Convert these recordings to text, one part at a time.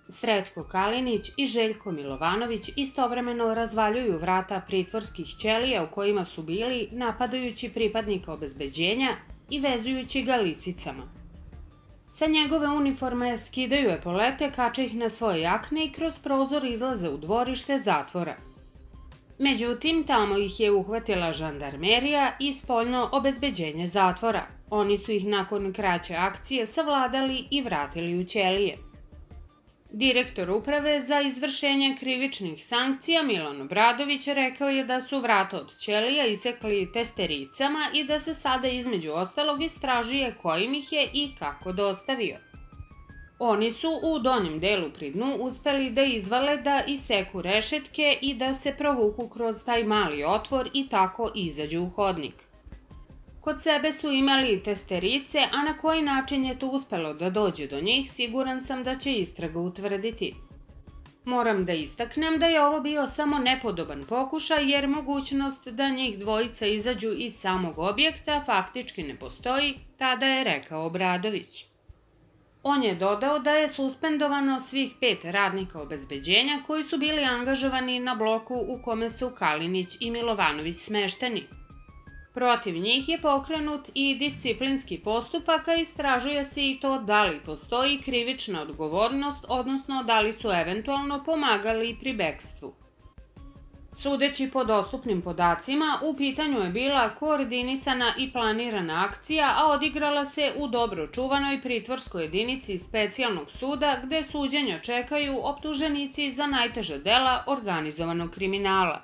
Sretko Kalinić i Željko Milovanović istovremeno razvaljuju vrata pritvorskih ćelija u kojima su bili, napadajući pripadnika obezbeđenja i vezujući ga lisicama. Sa njegove uniforme skidaju epolete, kače ih na svoje jakne i kroz prozor izlaze u dvorište zatvora. Međutim, tamo ih je uhvatila žandarmerija i spoljno obezbeđenje zatvora. Oni su ih nakon kraće akcije savladali i vratili u ćelije. Direktor Uprave za izvršenje krivičnih sankcija Milan Obradović rekao je da su vrata od ćelija isekli testericama i da se sada između ostalog istražuje ko im ih je i kako dostavio. Oni su u donjem delu pri dnu uspeli da izvale, da iseku rešetke i da se provuku kroz taj mali otvor i tako izađu u hodnik. Kod sebe su imali testerice, a na koji način je to uspelo da dođe do njih, siguran sam da će istraga utvrditi. Moram da istaknem da je ovo bio samo nepodoban pokušaj, jer mogućnost da njih dvojica izađu iz samog objekta faktički ne postoji, tada je rekao Obradović. On je dodao da je suspendovano svih 5 radnika obezbeđenja koji su bili angažovani na bloku u kome su Kalinić i Milovanović smešteni. Protiv njih je pokrenut i disciplinski postupak, a istražuje se i to da li postoji krivična odgovornost, odnosno da li su eventualno pomagali pri bekstvu. Sudeći po dostupnim podacima, u pitanju je bila koordinisana i planirana akcija, a odigrala se u dobro čuvanoj pritvorskoj jedinici specijalnog suda, gde suđenja čekaju optuženici za najteža dela organizovanog kriminala.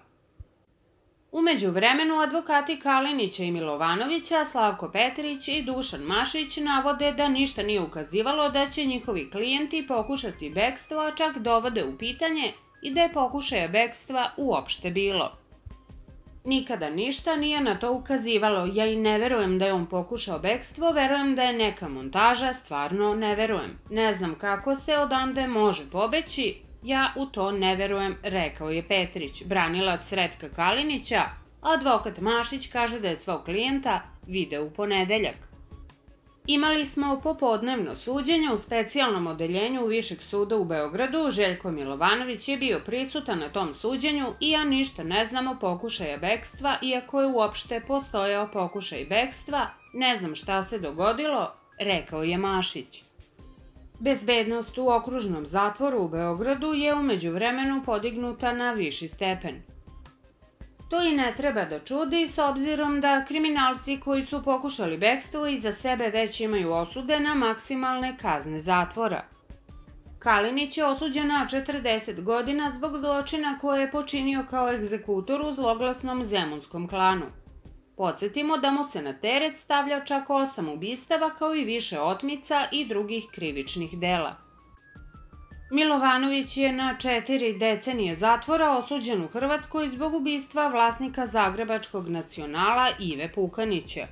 U međuvremenu, advokati Kalinića i Milovanovića, Slavko Petrić i Dušan Mašić, navode da ništa nije ukazivalo da će njihovi klijenti pokušati bekstvo, a čak dovode u pitanje i da je pokušaja bekstva uopšte bilo. Nikada ništa nije na to ukazivalo, ja i ne verujem da je on pokušao bekstvo, verujem da je neka montaža, stvarno ne verujem. Ne znam kako se odande može pobeći, ja u to ne verujem, rekao je Petrić, branilac Sretka Kalinića, a advokat Mašić kaže da je svog klijenta video u ponedeljak. Imali smo popodnevno suđenje u specijalnom odeljenju Višeg suda u Beogradu, Željko Milovanović je bio prisutan na tom suđenju i ja ništa ne znam o pokušaja bekstva, iako je uopšte postojao pokušaj bekstva, ne znam šta se dogodilo, rekao je Mašić. Bezbednost u okružnom zatvoru u Beogradu je u međuvremenu podignuta na viši stepen. To i ne treba da čudi, s obzirom da kriminalci koji su pokušali bekstvo iza sebe već imaju osude na maksimalne kazne zatvora. Kalinić je osuđen na 40 godina zbog zločina koje je počinio kao egzekutor u zloglasnom zemunskom klanu. Podsjetimo da mu se na teret stavlja čak 8 ubistava kao i više otmica i drugih krivičnih dela. Milovanović je na 4 decenije zatvora osuđen u Hrvatskoj zbog ubistva vlasnika zagrebačkog Nacionala Ive Pukanića.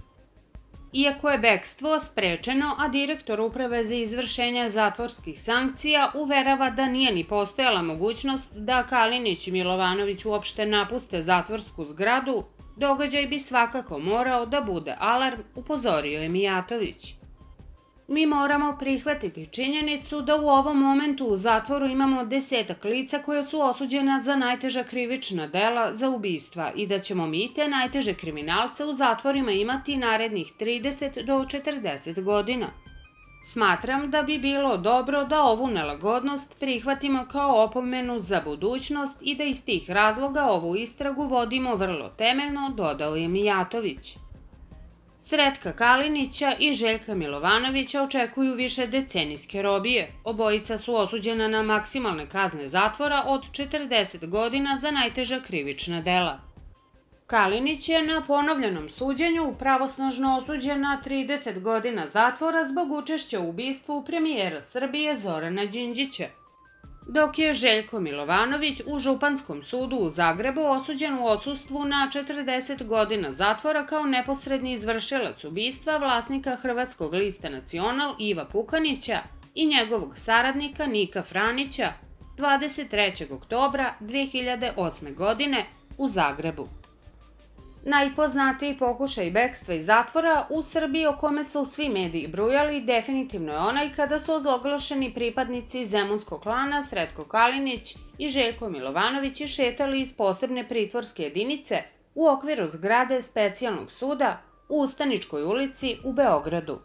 Iako je bekstvo sprečeno, a direktor Uprave za izvršenje zatvorskih sankcija uverava da nije ni postojala mogućnost da Kalinić i Milovanović uopšte napuste zatvorsku zgradu, događaj bi svakako morao da bude alarm, upozorio je Mijatović. Mi moramo prihvatiti činjenicu da u ovom momentu u zatvoru imamo 10-ak lica koja su osuđena za najteža krivična dela za ubistva i da ćemo mi te najteže kriminalce u zatvorima imati narednih 30 do 40 godina. Smatram da bi bilo dobro da ovu nelagodnost prihvatimo kao opomenu za budućnost i da iz tih razloga ovu istragu vodimo vrlo temeljno, dodao je Mijatović. Sretka Kalinića i Željka Milovanovića očekuju više decenijske robije. Obojica su osuđena na maksimalne kazne zatvora od 40 godina za najteža krivična dela. Kalinić je na ponovljenom suđenju pravosnažno osuđen na 30 godina zatvora zbog učešća u ubistvu premijera Srbije Zorana Đinđića, dok je Željko Milovanović u Županskom sudu u Zagrebu osuđen u odsustvu na 40 godina zatvora kao neposredni izvršilac ubistva vlasnika Hrvatskog lista Nacional Iva Pukanića i njegovog saradnika Nika Franića 23. oktobra 2008. godine u Zagrebu. Najpoznatiji pokušaj bekstva iz zatvora u Srbiji o kome su svi mediji brujali definitivno je onaj kada su ozloglašeni pripadnici zemunskog klana Sretko Kalinić i Željko Milovanović išetali iz posebne pritvorske jedinice u okviru zgrade specijalnog suda u Ustaničkoj ulici u Beogradu.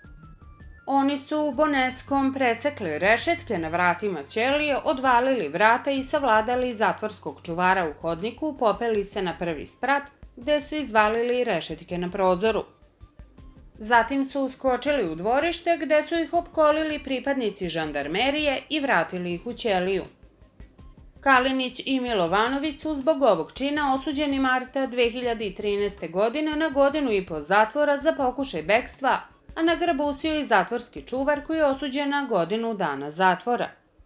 Oni su boneskom presekli rešetke na vratima ćelije, odvalili vrata i savladali zatvorskog čuvara u hodniku, popeli se na prvi sprat, gde su izvalili rešetke na prozoru. Zatim su uskočili u dvorište, gde su ih opkolili pripadnici žandarmerije i vratili ih u ćeliju. Kalinić i Milovanović su zbog ovog čina osuđeni marta 2013. godine na 1,5 zatvora za pokušaj bekstva, a nagrabusio i zatvorski čuvar koji je osuđen na 1 dana zatvora.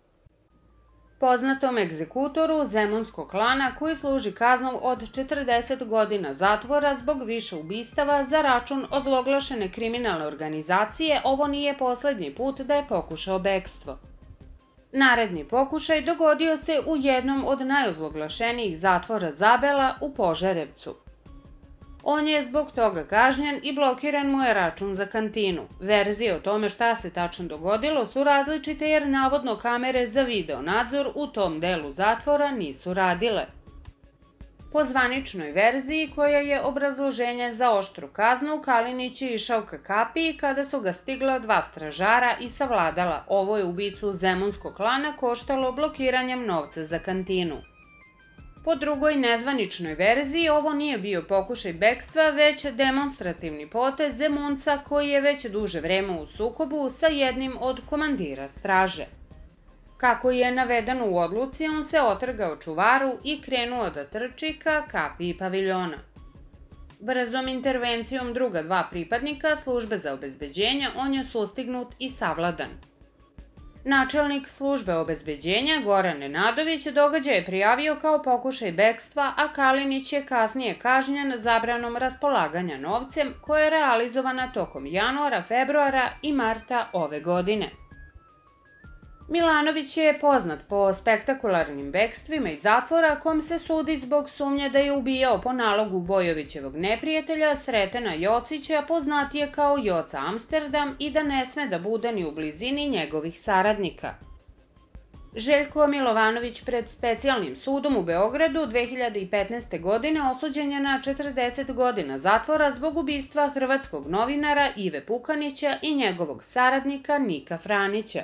Poznatom egzekutoru zemunskog klana koji služi kaznu od 40 godina zatvora zbog više ubistava za račun ozloglašene kriminalne organizacije, ovo nije poslednji put da je pokušao bekstvo. Naredni pokušaj dogodio se u jednom od najozloglašenijih zatvora Zabela u Požarevcu. On je zbog toga kažnjen i blokiran mu je račun za kantinu. Verzije o tome šta se tačno dogodilo su različite jer navodno kamere za video nadzor u tom delu zatvora nisu radile. Po zvaničnoj verziji, koja je obrazloženje za oštru kaznu, Kalinić je išao ka kapiji kada su ga stigla 2 stražara i savladala. Ovo je ubicu zemunskog klana koštalo blokiranjem novca za kantinu. Po drugoj nezvaničnoj verziji, ovo nije bio pokušaj bekstva, već demonstrativni potez Zemunca koji je već duže vreme u sukobu sa jednim od komandira straže. Kako je navedeno u odluci, on se otrgao čuvaru i krenuo da trči ka kapiji paviljona. Brzom intervencijom druga 2 pripadnika službe za obezbeđenje on je sustignut i savladan. Načelnik službe obezbeđenja Goran Nenadović događaj je prijavio kao pokušaj bekstva, a Kalinić je kasnije kažnjen zabranom raspolaganja novcem koja je realizovana tokom januara, februara i marta ove godine. Milanović je poznat po spektakularnim bekstvima iz zatvora kom se sudi zbog sumnje da je ubijao po nalogu Bojovićevog neprijatelja Sretena Jocića, poznatije kao Joca Amsterdam, i da ne sme da bude ni u blizini njegovih saradnika. Željko Milovanović pred specijalnim sudom u Beogradu 2015. godine osuđen je na 40 godina zatvora zbog ubistva hrvatskog novinara Ive Pukanića i njegovog saradnika Nika Franića.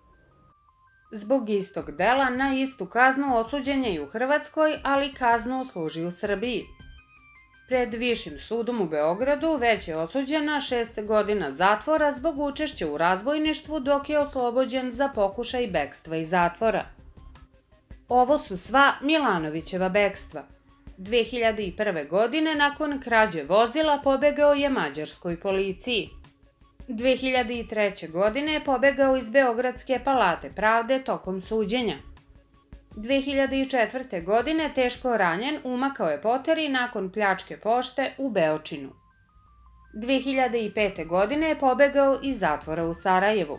Zbog istog dela na istu kaznu osuđen je i u Hrvatskoj, ali kaznu služi u Srbiji. Pred Višim sudom u Beogradu već je osuđen na 6 godina zatvora zbog učešća u razbojništvu, dok je oslobođen za pokušaj bekstva iz zatvora. Ovo su sva Milanovićeva bekstva. 2001. godine nakon krađe vozila pobegao je mađarskoj policiji. 2003. godine je pobegao iz Beogradske palate pravde tokom suđenja. 2004. godine teško ranjen umakao je poteri nakon pljačke pošte u Beočinu. 2005. godine je pobegao iz zatvora u Sarajevu.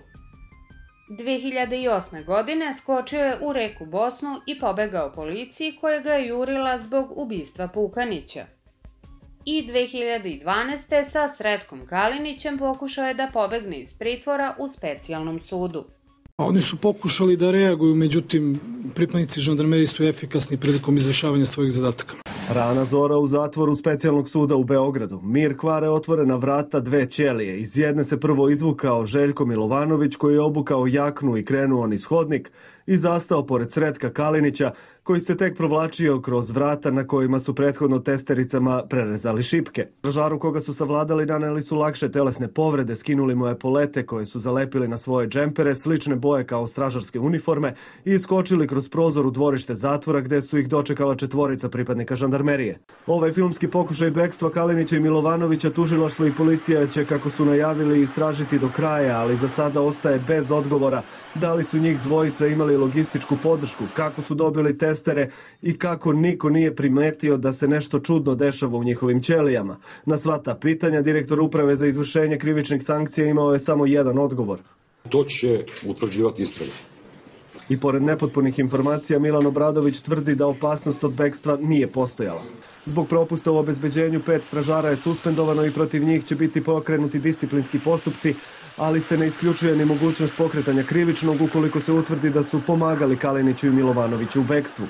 2008. godine skočio je u reku Bosnu i pobegao policiji koja ga je jurila zbog ubistva Pukanića. I 2012. sa Sretkom Kalinićem pokušao je da pobegne iz pritvora u specijalnom sudu. Oni su pokušali da reaguju, međutim, pripadnici žandarmerije su efikasni prilikom izvršavanja svojih zadataka. Rana zora u zatvoru specijalnog suda u Beogradu. Mir kvare otvorena vrata 2 ćelije. Iz jedne se prvo izvukao Željko Milovanović koji je obukao jaknu i krenuo niz hodnik i zastao pored Sretka Kalinića koji se tek provlačio kroz vrata na kojima su prethodno testericama prerezali šipke. Stražaru koga su savladali naneli su lakše telesne povrede, skinuli mu epolete koje su zalepili na svoje džempere, slične boje kao stražarske uniforme i iskočili kroz prozor u dvorište zatvora gde su ih dočekala 4 pripadnika žandarmerije. Ovaj filmski pokušaj bekstva Kalinića i Milovanovića tužilaštvo i policija će, kako su najavili, istražiti do kraja, ali za sada ostaje bez odgovora da li su njih dvojica imali logističku podršku, kako su dobili testere i kako niko nije primetio da se nešto čudno dešava u njihovim ćelijama. Na sva ta pitanja direktor Uprave za izvršenje krivičnih sankcija imao je samo jedan odgovor. To će utvrđivati istraga. I pored nepotpunih informacija, Milan Obradović tvrdi da opasnost od bekstva nije postojala. Zbog propusta u obezbeđenju 5 stražara je suspendovano i protiv njih će biti pokrenuti disciplinski postupci, ali se ne isključuje ni mogućnost pokretanja krivičnog ukoliko se utvrdi da su pomagali Kaliniću i Milovanoviću u bekstvu.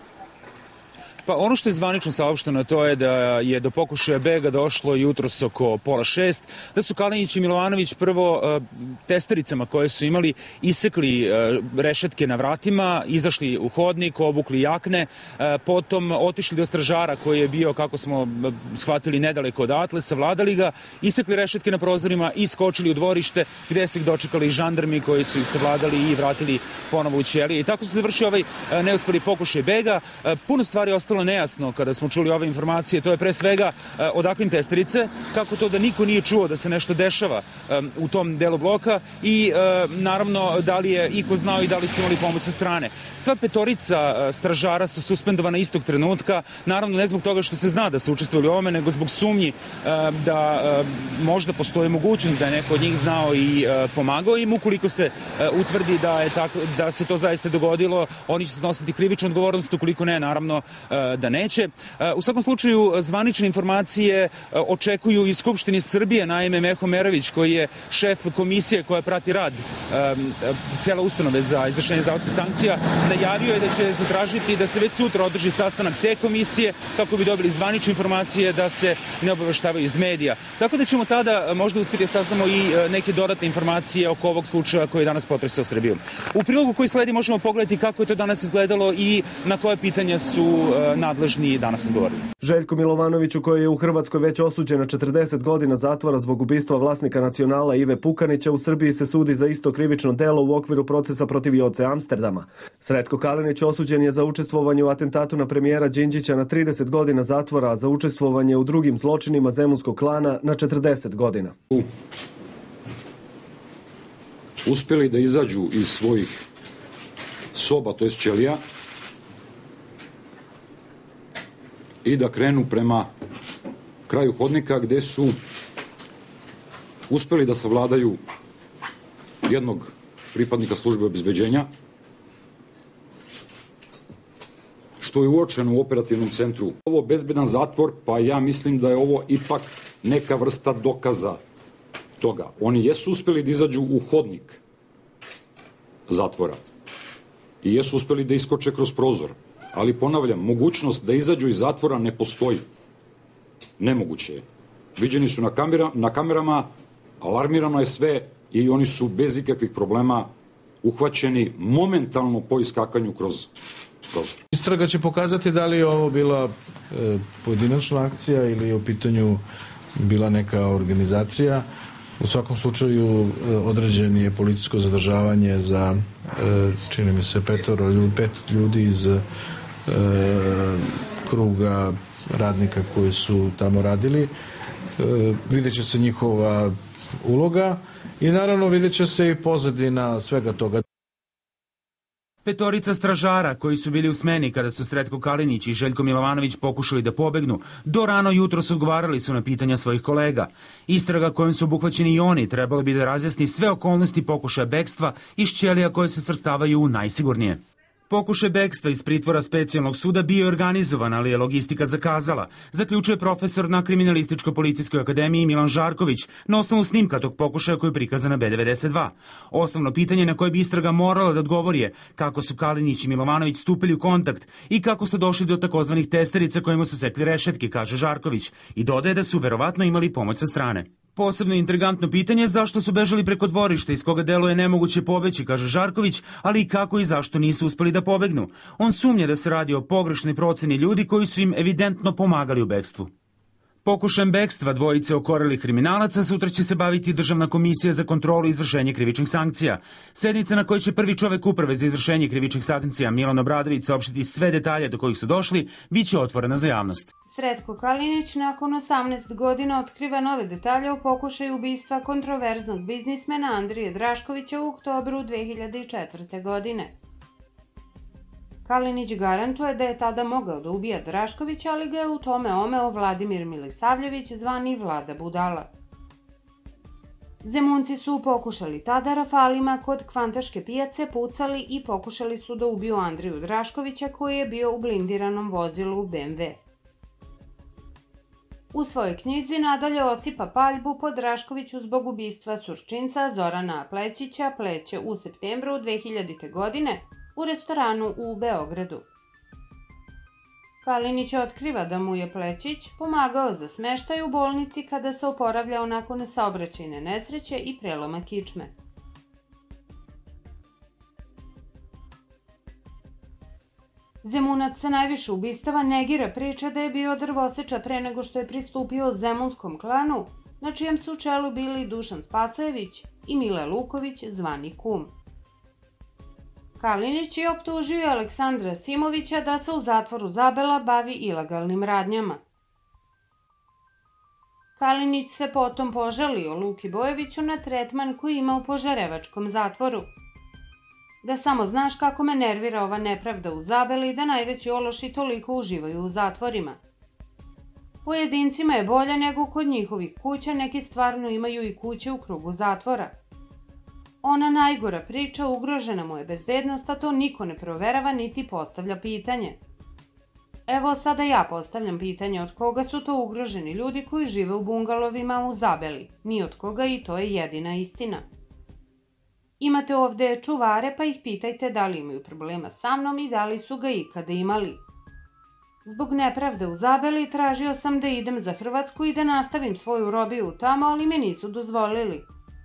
Pa ono što je zvanično saopšteno to je da je do pokušaja bega došlo jutros oko 5:30, da su Kalinić i Milovanović prvo testericama koje su imali isekli rešetke na vratima, izašli u hodnik, obukli jakne, potom otišli do stražara koji je bio, kako smo shvatili, nedaleko odatle, savladali ga, isekli rešetke na prozorima i skočili u dvorište gde su ih dočekali žandarmi koji su ih savladali i vratili ponovo u ćelije. I tako se završio ovaj neuspeli pokušaj bega. Puno stvari ostalo nejasno kada smo čuli ove informacije, to je pre svega odakle im testerice, kako to da niko nije čuo da se nešto dešava u tom delu bloka i naravno da li je iko znao i da li su imali pomoć sa strane. Sva petorica stražara su suspendovana istog trenutka, naravno ne zbog toga što se zna da su učestvovali u ovome, nego zbog sumnji da možda postoji mogućnost da je neko od njih znao i pomagao im. Ukoliko se utvrdi da se to zaista dogodilo, oni će snositi krivičnu odgovornost, ukoliko ne, naravno da neće. U svakom slučaju, zvanične informacije očekuju i Skupštini Srbije, naime Meho Merović, koji je šef komisije koja prati rad cele ustanove za izvršenje zavodskih sankcija, najavio je da će zatražiti da se već sutra održi sastanak te komisije kako bi dobili zvanične informacije da se ne obaveštavaju iz medija. Tako da ćemo tada možda uspjeti da saznamo i neke dodatne informacije oko ovog slučaja koji je danas potresao Srbiju. U prilogu koji sledi možemo pogledati kako je to danas izgledalo i na koje pitanja su nadležni danas odgovorili. Željko Milovanoviću, koji je u Hrvatskoj već osuđen na 40 godina zatvora zbog ubistva vlasnika Nacionala Ive Pukanića, u Srbiji se sudi za isto krivično delo u okviru procesa protiv Joce Amsterdama. Sretko Kalinić osuđen je za učestvovanje u atentatu na premijera Đinđića na 30 godina zatvora, a za učestvovanje u drugim zločinima zemunskog klana na 40 godina. Uspjeli da izađu iz svojih soba, to je ćelija, i da krenu prema kraju hodnika gde su uspeli da savladaju jednog pripadnika službe obezbeđenja, što je uočeno u operativnom centru. Ovo bezbedan zatvor, pa ja mislim da je ovo ipak neka vrsta dokaza toga. Oni jesu uspeli da izađu u hodnik zatvora i jesu uspeli da iskoče kroz prozor. Ali ponavljam, mogućnost da izađu iz zatvora ne postoji. Nemoguće je. Viđeni su na kamerama, alarmirano je sve i oni su bez ikakvih problema uhvaćeni momentalno po iskakanju kroz prozor. Istraga će pokazati da li je ovo bila pojedinačna akcija ili je u pitanju bila neka organizacija. U svakom slučaju određen je policijsko zadržavanje za, čini mi se, 5 ljudi iz kruga radnika koji su tamo radili. Vidjet će se njihova uloga i naravno vidjet će se i pozadina svega toga. Petorica stražara koji su bili u smeni kada su Sretko Kalinić i Željko Milovanović pokušali da pobegnu, do rano jutros odgovarali su na pitanja svojih kolega. Istraga kojom su obuhvaćeni i oni trebalo bi da razjasni sve okolnosti pokušaja bekstva iz ćelija koje se svrstavaju u najsigurnije. Pokušaj bekstva iz pritvora specijalnog suda bio je organizovan, ali je logistika zakazala, zaključuje profesor na Kriminalističko-policijskoj akademiji Milan Žarković na osnovu snimka tog pokušaja koji je prikazan na B92. Osnovno pitanje na koje bi istraga morala da odgovori je kako su Kalinić i Milovanović stupili u kontakt i kako su došli do takozvanih testerica kojima su sekli rešetke, kaže Žarković, i dodaje da su verovatno imali pomoć sa strane. Posebno intrigantno pitanje je zašto su bežali preko dvorišta iz koga deluje nemoguće pobeći, kaže Žarković, ali i kako i zašto nisu uspeli da pobegnu. On sumnja da se radi o pogrešnoj proceni ljudi koji su im evidentno pomagali u bekstvu. Pokušajem bekstva dvojice okorelih kriminalaca sutra će se baviti Državna komisija za kontrolu i izvršenje krivičnih sankcija. Sednica na kojoj će prvi čovek uprave za izvršenje krivičnih sankcija Milan Obradović saopštiti sve detalje do kojih su došli, bit će otvorena za javnost. Sretko Kalinić nakon 18 godina otkriva nove detalje o pokušaju ubistva kontroverznog biznismena Andrije Draškovića u oktobru 2004. godine. Kalinić garantuje da je tada mogao da ubija Draškovića, ali ga je u tome omeo Vladimir Milisavljević, zvani Vlada Budala. Zemunci su pokušali tada rafalima kod Kvantaške pijace, pucali i pokušali su da ubiju Andriju Draškovića koji je bio u blindiranom vozilu BMW. U svojoj knjizi nadalje osipa paljbu po Draškoviću zbog ubistva Surčinca Zorana Plećića Pleće u septembru 2000. godine u restoranu u Beogradu. Kalinić otkriva da mu je Plećić pomagao za smeštaj u bolnici kada se oporavljao nakon saobraćajne nesreće i preloma kičme. Zemunac sa najviše ubistava negira priča da je bio drvoseča pre nego što je pristupio zemunskom klanu, na čijem su čelu bili Dušan Spasojević i Mile Luković, zvani Kum. Kalinić je optužio Aleksandra Simovića da se u zatvoru Zabela bavi ilegalnim radnjama. Kalinić se potom požalio Luki Bojoviću na tretman koji ima u Požarevačkom zatvoru. Da samo znaš kako me nervira ova nepravda u Zabeli, da najveći ološi toliko uživaju u zatvorima. Pojedincima je bolje nego kod njihovih kuća, neki stvarno imaju i kuće u krugu zatvora. Ona najgora priča, ugrožena mu je bezbednost, a to niko ne proverava niti postavlja pitanje. Evo sada ja postavljam pitanje od koga su to ugroženi ljudi koji žive u bungalovima u Zabeli. Ni od koga i to je jedina istina. Imate ovde čuvare pa ih pitajte da li imaju problema sa mnom i da li su ga ikada imali. Zbog nepravde u Zabeli tražio sam da idem za Hrvatsku i da nastavim svoju robiju tamo, ali mi nisu dozvolili.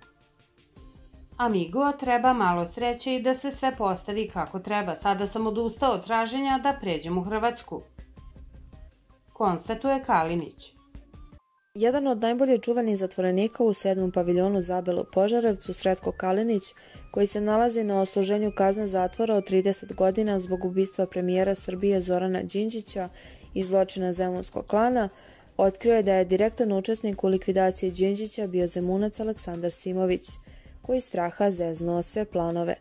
Amigo, treba malo sreće i da se sve postavi kako treba. Sada sam odustao od traženja da pređem u Hrvatsku, konstatuje Kalinić. Jedan od najbolje čuvanih zatvorenika u 7. paviljonu Zabele u Požarevcu, Sretko Kalinić, koji se nalazi na odsluženju kazne zatvora od 30 godina zbog ubistva premijera Srbije Zorana Đinđića i zločina zemunskog klana, otkrio je da je direktan učesnik u likvidaciji Đinđića bio zemunac Aleksandar Simović, koji straha zeznuo sve planove.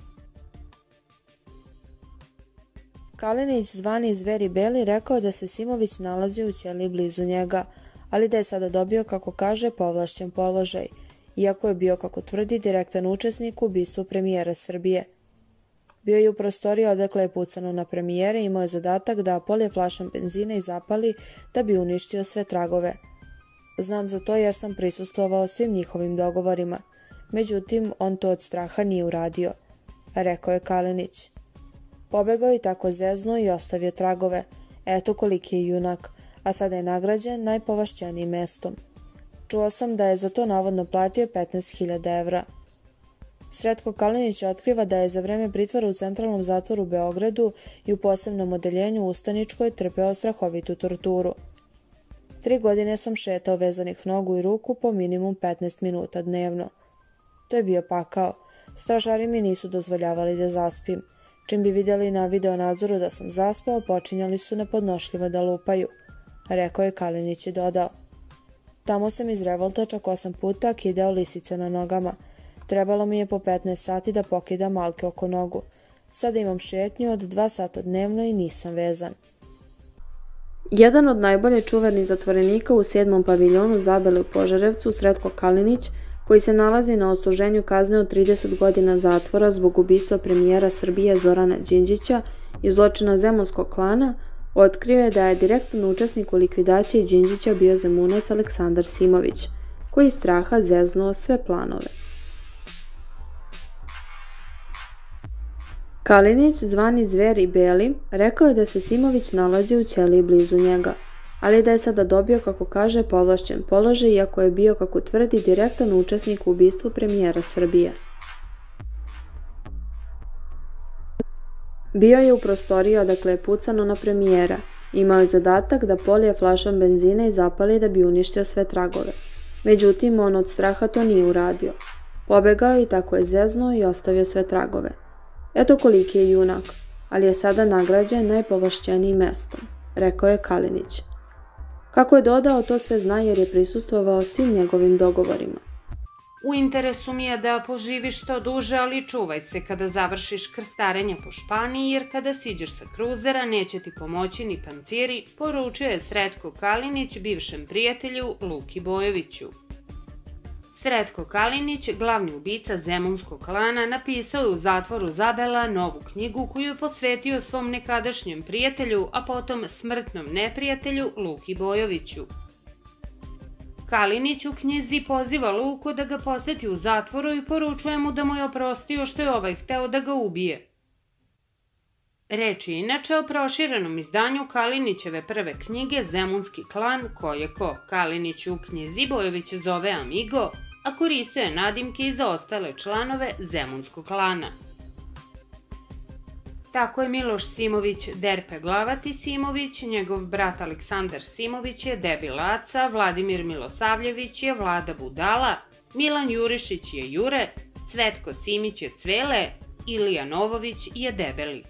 Kalinić, zvani Zveri Beli, rekao je da se Simović nalazio u ćeliji blizu njega, ali da je sada dobio, kako kaže, povlašćen položaj, iako je bio, kako tvrdi, direktan učesnik u ubistvu premijera Srbije. Bio je u prostoriji odakle je pucano na premijere i imao je zadatak da polje flašom benzina i zapali da bi uništio sve tragove. Znam za to jer sam prisustvovao svim njihovim dogovorima. Međutim, on to od straha nije uradio, rekao je Kalinić. Pobegao i tako zeznuo i ostavio tragove. Eto koliki je junak, a sada je nagrađen najpovašćenijim mestom. Čuo sam da je za to navodno platio 15.000 evra. Sretko Kalinić otkriva da je za vreme pritvora u centralnom zatvoru u Beogradu i u posebnom odeljenju Ustaničkoj trpeo strahovitu torturu. 3 godine sam šetao vezanih nogu i ruku po minimum 15 minuta dnevno. To je bio pakao. Stražari mi nisu dozvoljavali da zaspim. Čim bi vidjeli na videonadzoru da sam zaspao, počinjali su nepodnošljivo da lupaju, rekao je Kalinić i dodao. Tamo sam iz revolta čak 8 puta kidao lisice na nogama. Trebalo mi je po 15 sati da pokidam malke oko nogu. Sada imam šetnju od 2 sata dnevno i nisam vezan. Jedan od najbolje čuvenih zatvorenika u 7. paviljonu Zabele u Požarevcu, Sretko Kalinić, koji se nalazi na odsluženju kazne od 30 godina zatvora zbog ubistva premijera Srbije Zorana Đinđića i zločina zemunskog klana, otkrio je da je direktan učesnik u likvidaciji Đinđića bio zemunac Aleksandar Simović, koji iz straha zeznuo sve planove. Kalinić, zvani Zveri Beli, rekao je da se Simović nalazi u ćeliji blizu njega, ali da je sada dobio, kako kaže, povlašćen položaj, iako je bio, kako tvrdi, direktan učesnik u ubistvu premijera Srbije. Bio je u prostoriji odakle je pucano na premijera. Imao je zadatak da polije flašom benzina i zapali da bi uništio sve tragove. Međutim, on od straha to nije uradio. Pobegao je i tako je zeznuo i ostavio sve tragove. Eto koliki je junak, ali je sada nagrađen najpovlašćenijim mestom, rekao je Kalinić. Kako je dodao, to sve zna jer je prisustvovao svim njegovim dogovorima. U interesu mi je da poživiš što duže, ali čuvaj se kada završiš krstarenje po Španiji, jer kada siđeš sa kruzera neće ti pomoći ni panciri, poručio je Sretko Kalinić bivšem prijatelju Luki Bojoviću. Sretko Kalinić, glavni ubica zemunskog klana, napisao je u zatvoru Zabela novu knjigu koju je posvetio svom nekadašnjem prijatelju, a potom smrtnom neprijatelju Luki Bojoviću. Kalinić u Knjizi poziva Luku da ga poseti u zatvoru i poručuje mu da mu je oprostio što je ovaj hteo da ga ubije. Reč je inače o proširenom izdanju Kalinićeve prve knjige Zemunski klan, koje ko Kalinić u Knjizi Bojović zove Amigo, a koristio je nadimke i za ostale članove Zemunskog klana. Tako je Miloš Simović Derpe Glavati Simović, njegov brat Aleksandar Simović je Debil Aca, Vladimir Milosavljević je Vlada Budala, Milan Jurišić je Jure, Cvetko Simić je Cvele, Ilija Novović je Debeli.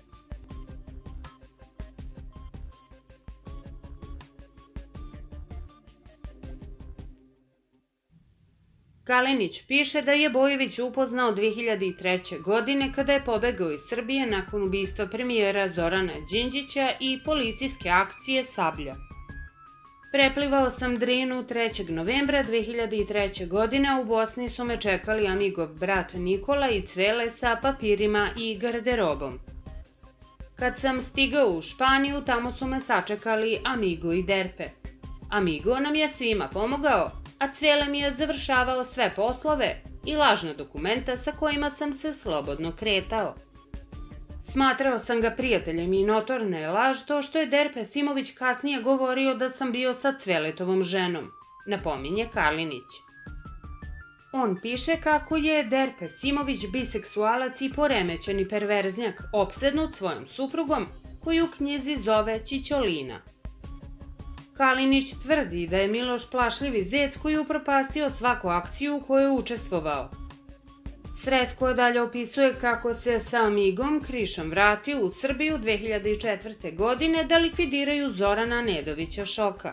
Kalinić piše da je Bojović upoznao 2003. godine kada je pobegao iz Srbije nakon ubistva premijera Zorana Đinđića i policijske akcije Sablja. Preplivao sam Drinu 3. novembra 2003. godine, a u Bosni su me čekali Amigov brat Nikola i Cvele sa papirima i garderobom. Kad sam stigao u Španiju, tamo su me sačekali Amigo i Derpe. Amigo nam je svima pomogao, a Cvele mi je završavao sve poslove i lažna dokumenta sa kojima sam se slobodno kretao. Smatrao sam ga prijateljem i notorna je laž to što je Derpe Simović kasnije govorio da sam bio sa Cveletovom ženom, napominje Kalinić. On piše kako je Derpe Simović biseksualac i poremećeni perverznjak, opsednut svojom suprugom, koju u knjizi zove Ćićolina. Kalinić tvrdi da je Miloš plašljivi zec koji je upropastio svaku akciju u kojoj je učestvovao. Sretko dalje opisuje kako se sa Amigom Krišom vratio u Srbiju 2004. godine da likvidiraju Zorana Nedovića Šoka.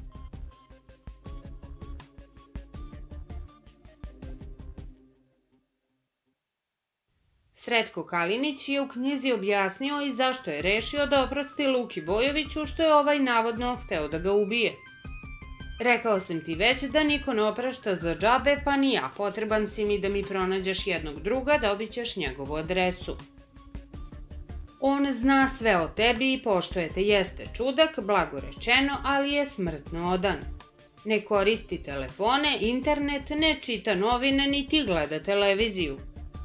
Sretko Kalinić je u knjizi objasnio i zašto je rešio da oprosti Luki Bojoviću što je ovaj navodno hteo da ga ubije. Rekao sam ti već da niko ne oprašta za džabe, pa ni ja, potreban si mi da mi pronađeš jednog druga, dobit ćeš njegovu adresu. On zna sve o tebi i poštuje te, jeste čudak, blago rečeno, ali je smrtno odan. Ne koristi telefone, internet, ne čita novine, niti gleda televiziju.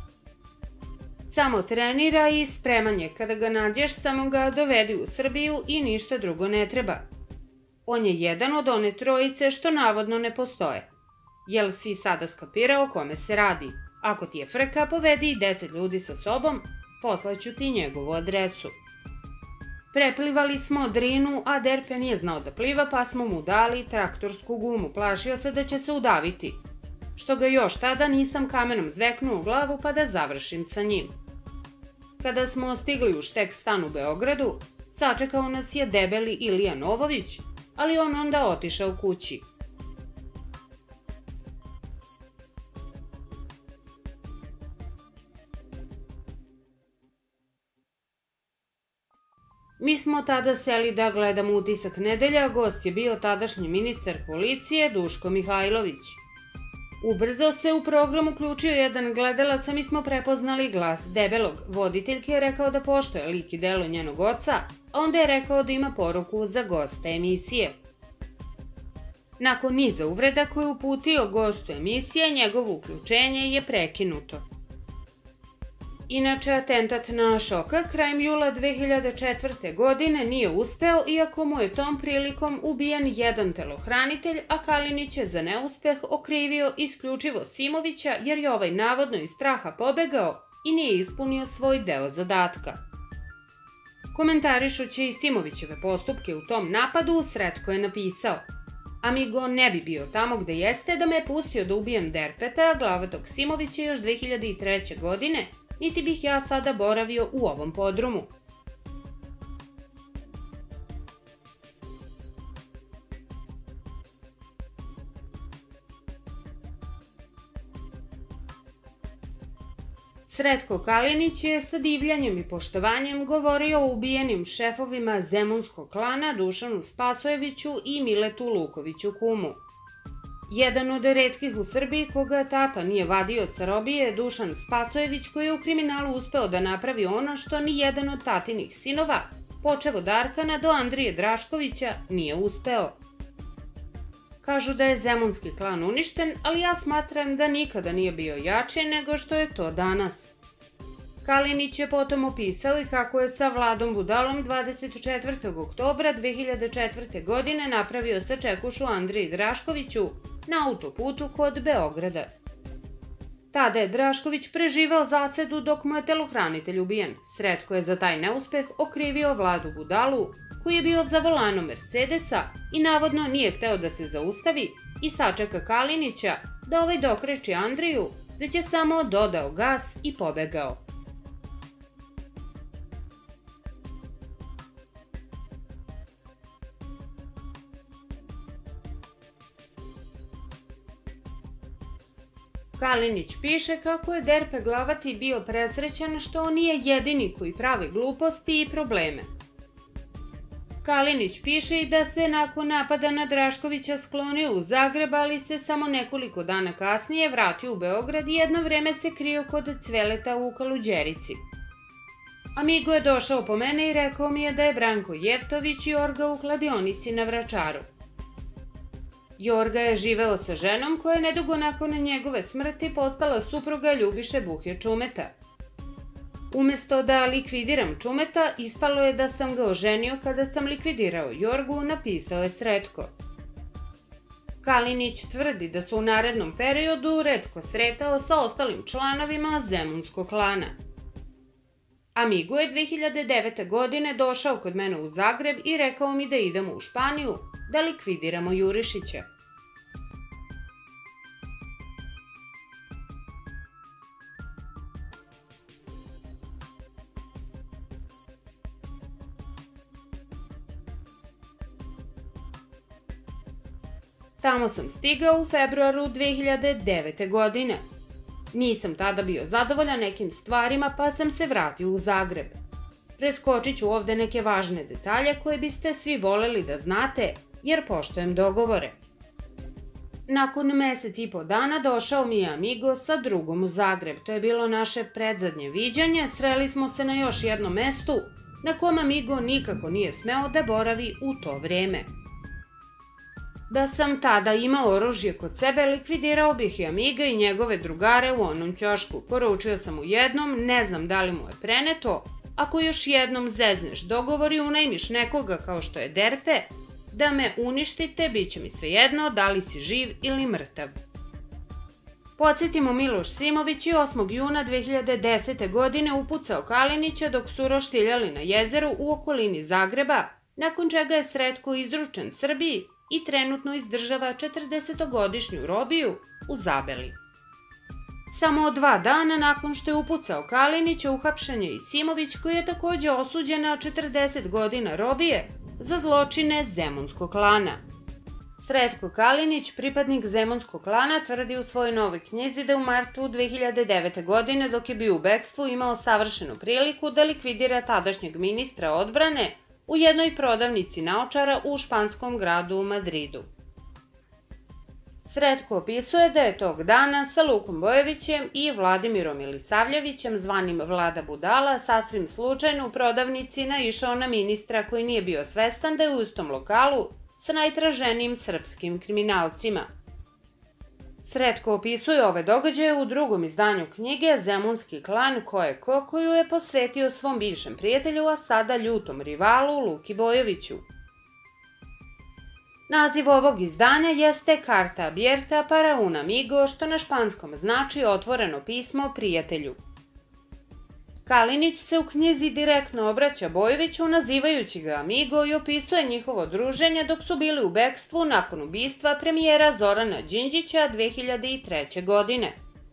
Samo trenira i spreman je, kada ga nađeš samo ga dovedi u Srbiju i ništa drugo ne treba. On je jedan od one trojice što navodno ne postoje. Jel si sada skapirao o kome se radi? Ako ti je frka, povedi i 10 ljudi sa sobom, poslaću ti njegovu adresu. Preplivali smo Drinu, a Derpe nije znao da pliva, pa smo mu dali traktorsku gumu, plašio se da će se udaviti. Što ga još tada nisam kamenom zveknuo u glavu pa da završim sa njim. Kada smo stigli u štek stan u Beogradu, sačekao nas je Debeli Ilija Novović, ali on onda otišao kući. Mi smo tada seli da gledamo Utisak nedelja, a gost je bio tadašnji ministar policije Duško Mihajlović. Ubrzo se u program uključio jedan gledalac, a mi smo prepoznali glas Debelog. Voditeljki je rekao da poštuje lik i delo njenog oca, a onda je rekao da ima poruku za gosta emisije. Nakon niza uvreda koje je uputio gostu emisije, njegovo uključenje je prekinuto. Inače, atentat na Šoka krajem jula 2004. godine nije uspeo, iako mu je tom prilikom ubijen jedan telohranitelj, a Kalinić je za neuspeh okrivio isključivo Simovića jer je ovaj navodno iz straha pobegao i nije ispunio svoj deo zadatka. Komentarišući i Simovićeve postupke u tom napadu, Sretko je napisao: Amigo ne bi bio tamo gde jeste da me je pustio da ubijem Derpeta, glavatog Simovića još 2003. godine, niti bih ja sada boravio u ovom podrumu. Sretko Kalinić je sa divljanjem i poštovanjem govorio o ubijenim šefovima Zemunskog klana Dušanu Spasojeviću i Miletu Lukoviću Kumu. Jedan od retkih u Srbiji koga tata nije vadio sa robije je Dušan Spasojević, koji je u kriminalu uspeo da napravi ono što ni jedan od tatinih sinova, počev od Arkana do Andrije Draškovića, nije uspeo. Kažu da je zemunski klan uništen, ali ja smatram da nikada nije bio jači nego što je to danas. Kalinić je potom opisao i kako je sa Vladom Budalom 24. oktobra 2004. godine napravio sačekušu Andriji Draškoviću na autoputu kod Beograda. Tada je Drašković preživao zasedu dok mu je telohranitelj ubijen. Sretko je za taj neuspeh okrivio Vladu Budalu, koji je bio za volanom Mercedesa i navodno nije hteo da se zaustavi i sačeka Kalinića da ovaj dokreči Andriju, već je samo dodao gas i pobegao. Kalinić piše kako je Derpe Glavati bio presrećan što on nije jedini koji pravi gluposti i probleme. Kalinić piše i da se nakon napada na Draškovića sklonio u Zagreb, ali se samo nekoliko dana kasnije vratio u Beograd i jedno vreme se krio kod Cveleta u Kaluđerici. Amigo je došao po mene i rekao mi je da je Branko Jeftović Jorga u kladionici na Vračaru. Jorga je živeo sa ženom koja je nedugo nakon njegove smrti postala supruga Ljubiše Buhe Čumeta. Umesto da likvidiram Čumeta, ispalo je da sam ga oženio kada sam likvidirao Jorgu, napisao je Sretko. Kalinić tvrdi da se u narednom periodu retko sretao sa ostalim članovima zemunskog klana. Amigo je 2009. godine došao kod mene u Zagreb i rekao mi da idemo u Španiju da likvidiramo Jurišića. Tamo sam stigao u februaru 2009. godine. Nisam tada bio zadovoljan nekim stvarima pa sam se vratio u Zagreb. Preskočit ću ovde neke važne detalje koje biste svi voleli da znate, jer poštujem dogovore. Nakon mesec i po dana došao mi je Amigo sa drugom u Zagreb. To je bilo naše predzadnje viđanje, sreli smo se na još jednom mestu na kom Amigo nikako nije smeo da boravi u to vreme. Da sam tada imao oružje kod sebe, likvidirao bih i Amiga i njegove drugare u onom ćošku. Poručio sam mu jednom, ne znam da li mu je preneto, ako još jednom zezneš dogovor i unajmiš nekoga kao što je Derpe, da me uništite, bit će mi svejedno da li si živ ili mrtav. Podsjetimo, Miloš Simović je 8. juna 2010. godine upucao Kalinića dok su roštiljali na jezeru u okolini Zagreba, nakon čega je Sretko izručen Srbiji i trenutno izdržava 40-godišnju robiju u Zabeli. Samo 2 dana nakon što je upucao Kalinića uhapšen je i Simović, koji je takođe osuđen na 40 godina robije za zločine zemunskog klana. Sretko Kalinić, pripadnik zemunskog klana, tvrdi u svojoj novoj knjizi da u martu 2009. godine, dok je bio u bekstvu, imao savršenu priliku da likvidira tadašnjeg ministra odbrane u jednoj prodavnici naočara u španskom gradu Madridu. Sretko opisuje da je tog dana sa Lukom Bojovićem i Vladimirom Ilisavljevićem, zvanim Vlada Budala, sasvim slučajno u prodavnici naišao na ministra koji nije bio svestan da je u istom lokalu sa najtraženijim srpskim kriminalcima. Sretko opisuje ove događaje u drugom izdanju knjige Zemunski klan ko je ko, koju je posvetio svom bivšem prijatelju, a sada ljutom rivalu Luki Bojoviću. Naziv ovog izdanja jeste Carta abierta para un amigo, što na španskom znači otvoreno pismo prijatelju. Kalinić se u knjizi direktno obraća Bojoviću nazivajući ga amigo i opisuje njihovo druženje dok su bili u bekstvu nakon ubistva premijera Zorana Đinđića 2003. godine.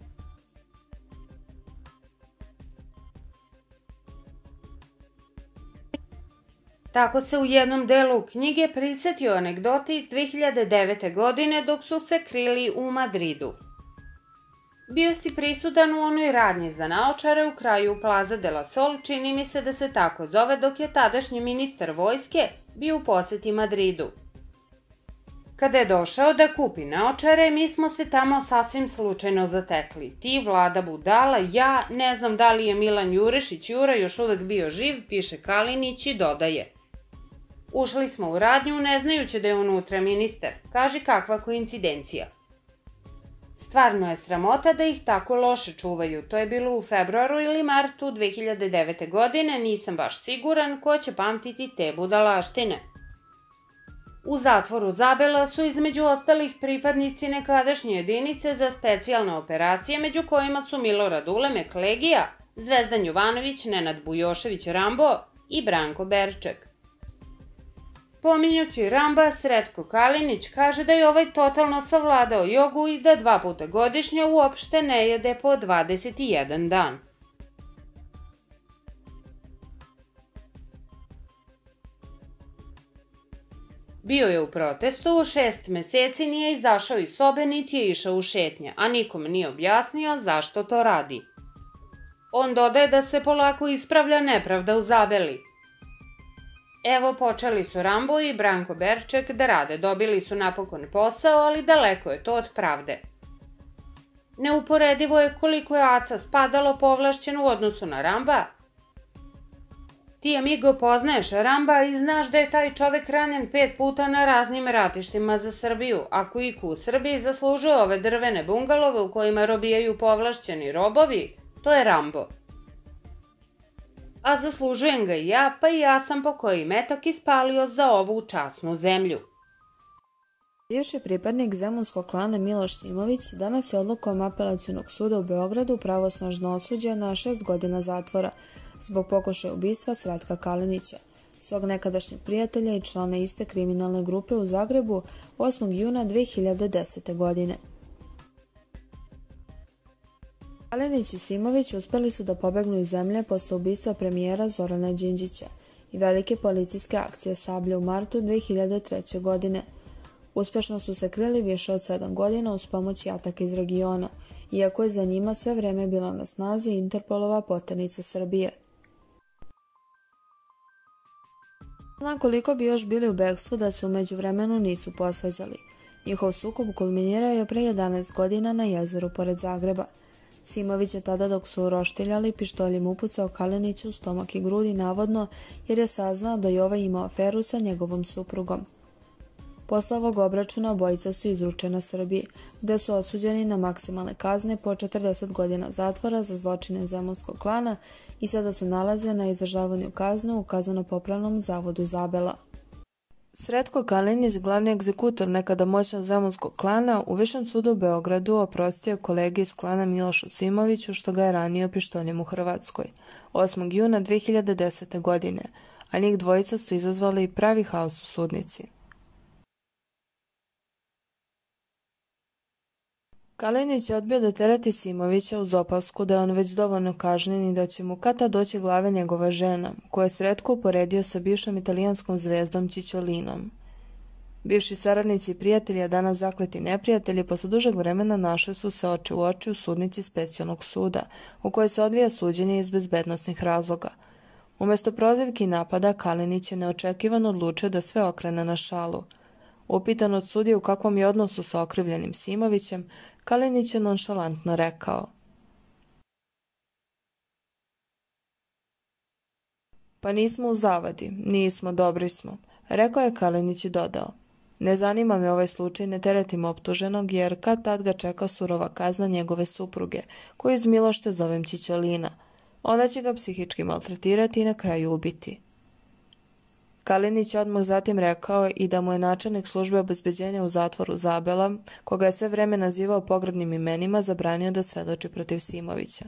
Tako se u jednom delu knjige prisetio anegdote iz 2009. godine dok su se krili u Madridu. Bio si prisutan u onoj radnji za naočare u kraju Plaza de la Sol, čini mi se da se tako zove, dok je tadašnji ministar vojske bio u poseti Madridu. Kada je došao da kupi naočare, mi smo se tamo sasvim slučajno zatekli. Ti, Vlada Budala, ja, ne znam da li je Milan Jurišić Jura još uvek bio živ, piše Kalinić i dodaje. Ušli smo u radnju ne znajući da je unutra ministar. Kaži kakva koincidencija. Stvarno je sramota da ih tako loše čuvaju. To je bilo u februaru ili martu 2009. godine, nisam baš siguran ko će pamtiti te budalaštine. U zatvoru Zabela su između ostalih pripadnici nekadašnje jedinice za specijalne operacije, među kojima su Milorad Ulemek Legija, Zvezdan Jovanović, Nenad Bujošević Rambo i Branko Berček. Pominjući Ramba, Sretko Kalinić kaže da je ovaj totalno savladao jogu i da 2 puta godišnje uopšte ne jede po 21 dan. Bio je u protestu, 6 meseci nije izašao iz sobe niti je išao u šetnje, a nikom nije objasnio zašto to radi. On dodaje da se polako ispravlja nepravda u Zabeli. Evo, počeli su Rambo i Branko Berček da rade, dobili su napokon posao, ali daleko je to od pravde. Neuporedivo je koliko je Aca spadalo povlašćen u odnosu na Ramba. Ti, amigo, poznaješ Ramba i znaš da je taj čovek ranjen 5 puta na raznim ratištima za Srbiju. Ako iko u Srbiji zaslužuje ove drvene bungalove u kojima robijaju povlašćeni robovi, to je Rambo. A zaslužujem ga i ja, pa i ja sam po koji metak ispalio za ovu časnu zemlju. Bivši pripadnik zemunskog klana Miloš Simović danas je odlukom Apelacionog suda u Beogradu pravosnažno osuđen na 6 godina zatvora zbog pokušaja ubistva Sretka Kalinića, svog nekadašnjeg prijatelja i člana iste kriminalne grupe u Zagrebu 8. juna 2010. godine. Kalinić i Simović uspeli su da pobegnu iz zemlje posle ubistva premijera Zorana Đinđića i velike policijske akcije Sablja u martu 2003. godine. Uspešno su se krili više od 7 godina uz pomoć jataka iz regiona, iako je za njima sve vreme bila na snazi Interpolova poternica Srbije. Zna koliko bi još bili u bekstvu da se u međuvremenu nisu posvađali. Njihov sukob kulminirao je pre 11 godina na jezeru pored Zagreba. Simović je tada dok su roštiljali pištoljem upucao Kaliniću u stomak i grudi navodno jer je saznao da je ovaj imao aferu sa njegovom suprugom. Posle ovog obračuna obojica su izručena Srbiji, gde su osuđeni na maksimalne kazne po 40 godina zatvora za zločine zemunskog klana i sada se nalaze na izdržavanju kazne u kazneno-popravnom zavodu Zabela. Sretko Kalinić, glavni egzekutor nekada moćnog zemunskog klana, u Višem sudu u Beogradu oprostio kolegi iz klana Milošu Simoviću što ga je ranio pištoljem u Hrvatskoj 8. juna 2010. godine, a njih dvojica su izazvali pravi haos u sudnici. Kalinić je odbio da tereti Simovića uz opasku da je on već dovoljno kažnjen i da će mu kad tad doći glave njegova žena, koju je Sretko uporedio sa bivšom italijanskom zvezdom Čičolinom. Bivši saradnici i prijatelji, a danas zakleti neprijatelji, posle dužeg vremena našli su se oči u oči u sudnici specijalnog suda, u kojoj se odvija suđenje iz bezbednosnih razloga. Umesto prozivki i napada, Kalinić je neočekivano odlučio da sve okrene na šalu. Upitan od sudije u kakvom je odnosu sa okrivljenim Simovićem, Kalinić je nonšalantno rekao: "Pa nismo u zavadi, nismo, dobri smo", rekao je Kalinić i dodao: "Ne zanima me ovaj slučaj, ne teretim optuženog jer kad tad ga čeka surova kazna njegove supruge, koju iz milošte zovem Čičolina. Ona će ga psihički maltretirati i na kraju ubiti." Kalinić je odmah zatim rekao i da mu je načelnik službe obezbeđenja u zatvoru Zabela, koga je sve vreme nazivao pogrdnim imenima, zabranio da svedoči protiv Simovića.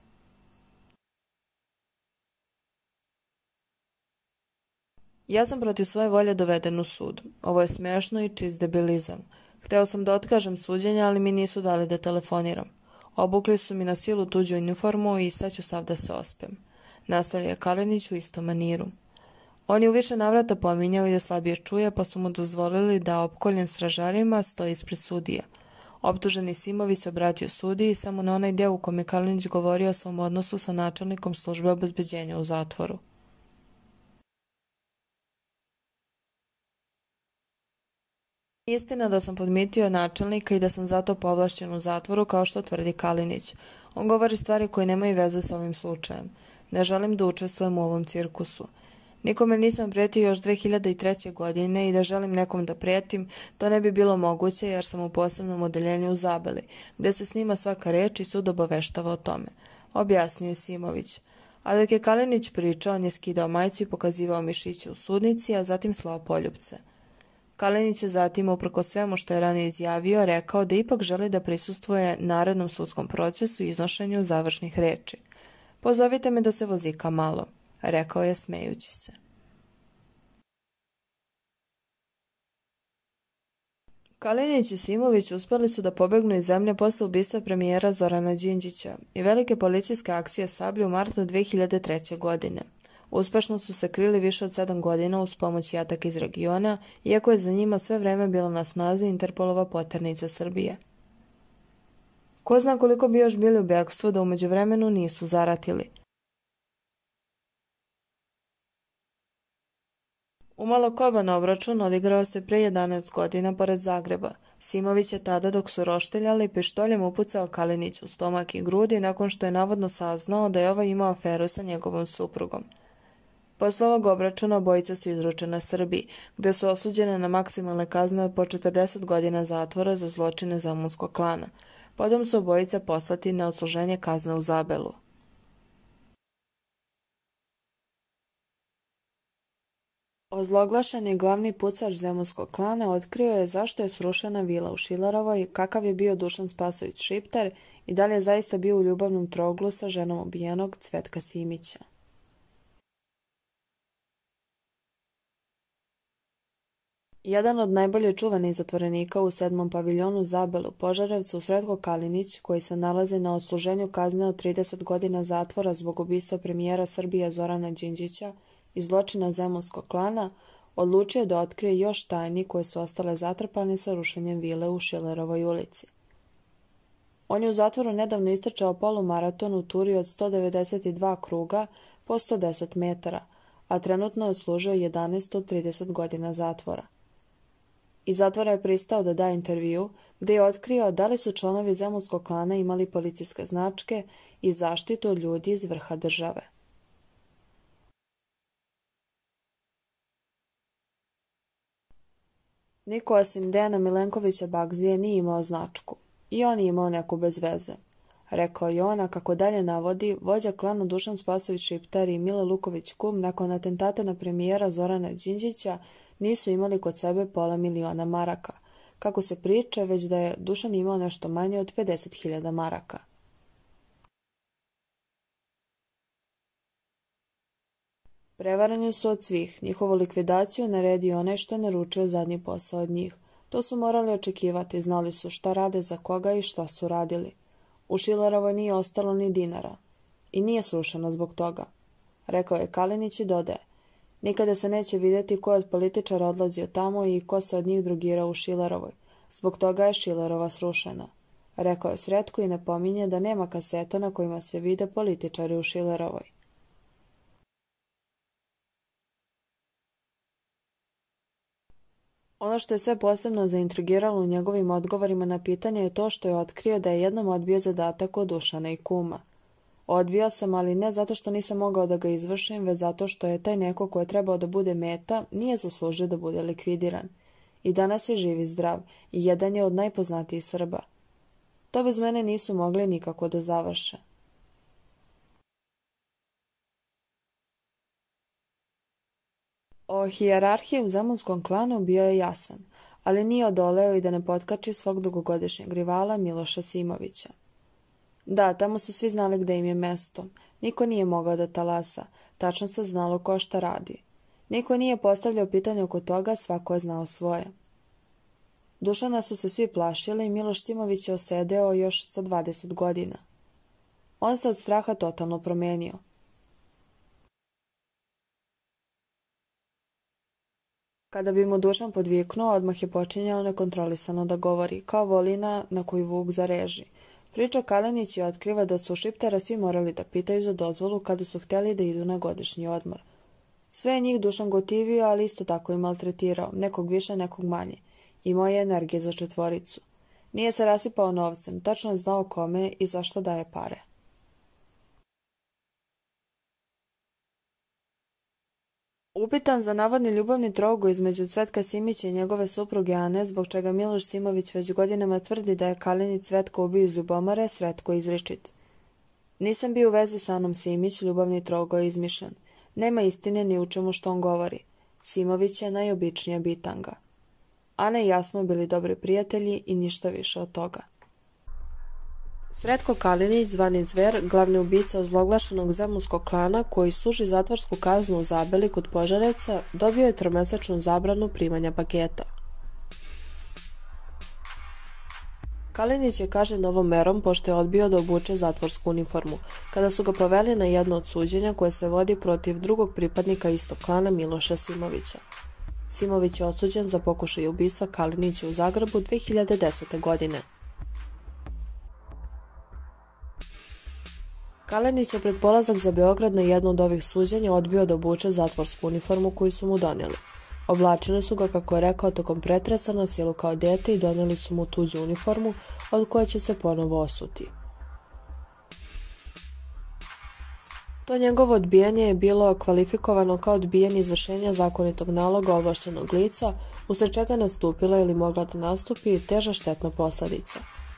"Ja sam protiv svoje volje doveden u sud. Ovo je smešno i čist debilizam. Hteo sam da otkažem suđenje, ali mi nisu dali da telefoniram. Obukli su mi na silu tuđu uniformu i sad ću sav da se ospem", nastavio je Kalinić u istom maniru. On je u više navrata pominjao i da slabije čuje, pa su mu dozvolili da opkoljen stražarima stoji ispred sudija. Optuženi Simović se obratio sudiji samo na onaj deo u kome je Kalinić govorio o svom odnosu sa načelnikom službe obezbeđenja u zatvoru. "Istina da sam podmitio načelnika i da sam zato povlašćen u zatvoru, kao što tvrdi Kalinić. On govori stvari koje nemaju veze sa ovim slučajem. Ne želim da učestvujem u ovom cirkusu. Nikome nisam pretio još 2003. godine i da želim nekom da pretim, to ne bi bilo moguće jer sam u posebnom odeljenju u Zabeli, gde se snima svaka reč i sud obaveštava o tome, objasnio je Simović. A dok je Kalinić pričao, on je skidao majicu i pokazivao mišiće u sudnici, a zatim slao poljupce. Kalinić je zatim, uprkos svemu što je ranije izjavio, rekao da ipak želi da prisustvuje narednom sudskom procesu i iznošenju završnih reči. Pozovite me da se vozika malo, rekao je smejući se. Kalinić i Simović uspeli su da pobegnu iz zemlje posle ubistva premijera Zorana Đinđića i velike policijske akcije Sablje u martu 2003. godine. Uspešno su se krili više od 7 godina uz pomoć jataka iz regiona, iako je za njima sve vreme bila na snazi Interpolova poternica Srbije. Ko zna koliko bi još bili u bekstvu da u međuvremenu nisu zaratili. Umalo koban obračun odigrao se pre 11 godina pored Zagreba. Simović je tada dok su rošteljali pištoljem upucao Kalinić u stomak i grudi nakon što je navodno saznao da je ovaj imao aferu sa njegovom suprugom. Posle ovog obračuna obojica su izručena Srbiji, gde su osuđene na maksimalne kazne od po 40 godina zatvora za zločine zemunskog klana. Potom su obojica poslati na odsluženje kazne u Zabelu. Ozloglašeni glavni pucač zemunskog klana otkrio je zašto je srušena vila u Šilerovoj, kakav je bio Dušan Spasović Šiptar i da li je zaista bio u ljubavnom troglu sa ženom ubijenog Cvetka Simića. Jedan od najbolje čuvanih zatvorenika u 7. paviljonu Zabelu, Požarevcu, Sretko Kalinić, koji se nalazi na odsluženju kazne od 30 godina zatvora zbog ubistva premijera Srbije Zorana Đinđića i zločina zemunskog klana, odlučio je da otkrije još tajni koje su ostale zatrpane sa rušenjem vile u Šilerovoj ulici. On je u zatvoru nedavno istrčao polumaraton u turi od 192 kruga po 110 metara, a trenutno je odslužio 11 od 30 godina zatvora. Iz zatvora je pristao da da intervju, gde je otkrio da li su članovi zemunskog klana imali policijske značke i zaštitu od ljudi iz vrha države. Niko osim Dejana Milenkovića Bagzije nije imao značku. I on je imao neku bez veze. Rekao je on, a kako dalje navodi, vođa klana Dušan Spasović Šiptar i Mile Luković Kum nakon atentata na premijera Zorana Đinđića nisu imali kod sebe $500.000 maraka. Kako se priča, već da je Dušan imao nešto manje od 50.000 maraka. Prevarani su od svih, njihovu likvidaciju naredio onaj što je naručio zadnji posao od njih. To su morali očekivati, znali su šta rade, za koga i šta su radili. U Šilerovoj nije ostalo ni dinara. I nije srušeno zbog toga. Rekao je Kalinić i dodaje. Nikada se neće vidjeti ko je od političara odlazio tamo i ko se od njih drogirao u Šilerovoj. Zbog toga je Šilerova srušena. Rekao je Sretko i napominje da nema kaseta na kojima se vide političari u Šilerovoj. Ono što je sve posebno zaintrigiralo u njegovim odgovorima na pitanje je to što je otkrio da je jednom odbio zadatak od Dušana i Kuma. Odbio sam, ali ne zato što nisam mogao da ga izvršim, već zato što je taj neko ko je trebao da bude meta nije zaslužio da bude likvidiran. I danas je živ i zdrav i jedan je od najpoznatijih Srba. To bez mene nisu mogli nikako da završe. O hijerarhiji u zemunskom klanu bio je jasan, ali nije odoleo i da ne potkači svog dugogodišnjeg rivala Miloša Simovića. Da, tamo su svi znali gde im je mesto. Niko nije mogao da talasa, tačno se znalo ko šta radi. Niko nije postavljao pitanje oko toga, svako je znao svoje. Dušana su se svi plašili i Miloš Simović je osedeo još sa 20 godina. On se od straha totalno promenio. Kada bi mu Dušan podviknuo, odmah je počinjao nekontrolisano da govori, kao volina na koju vuk zareži. Priča Kalinić je otkriva da su Šiptara svi morali da pitaju za dozvolu kada su hteli da idu na godišnji odmor. Sve je njih Dušan gotivio, ali isto tako i maltretirao, nekog više, nekog manje. Imao je energije za četvoricu. Nije se rasipao novcem, tačno je znao kome i zašto daje pare. – Upitan za navodni ljubavni trogu između Cvetka Simića i njegove supruge Ane, zbog čega Miloš Simović već godinama tvrdi da je Kalinić Cvetka ubio iz ljubomore, Sretko izričit: "Nisam bio u vezi sa Anom Simić, ljubavni trogo je izmišljen. Nema istine ni u čemu što on govori. Simović je najobičnija bitanga. Ana i ja smo bili dobri prijatelji i ništa više od toga." Sretko Kalinić, zvani Zver, glavni ubica ozloglašenog zemunskog klana koji služi zatvorsku kaznu u Zabeli kod Požareca, dobio je 3-mesečnu zabranu primanja paketa. Kalinić je kažnjen ovom merom pošto je odbio da obuče zatvorsku uniformu, kada su ga poveli na jedno od suđenja koje se vodi protiv drugog pripadnika istog klana, Miloša Simovića. Simović je osuđen za pokušaj ubistva Kalinića u Zagrebu 2010. godine. Kalinić je pred polazak za Beograd na jedno od ovih suđenja odbio da obuče zatvorsku uniformu koju su mu donijeli. Oblačili su ga, kako je rekao, tokom pretresa na silu kao dete i donijeli su mu tuđu uniformu od koje će se ponovo osuti. To njegovo odbijanje je bilo kvalifikovano kao odbijanje izvršenja zakonitog naloga ovlašćenog lica, usled čega nastupila ili mogla da nastupi teža štetna posledica.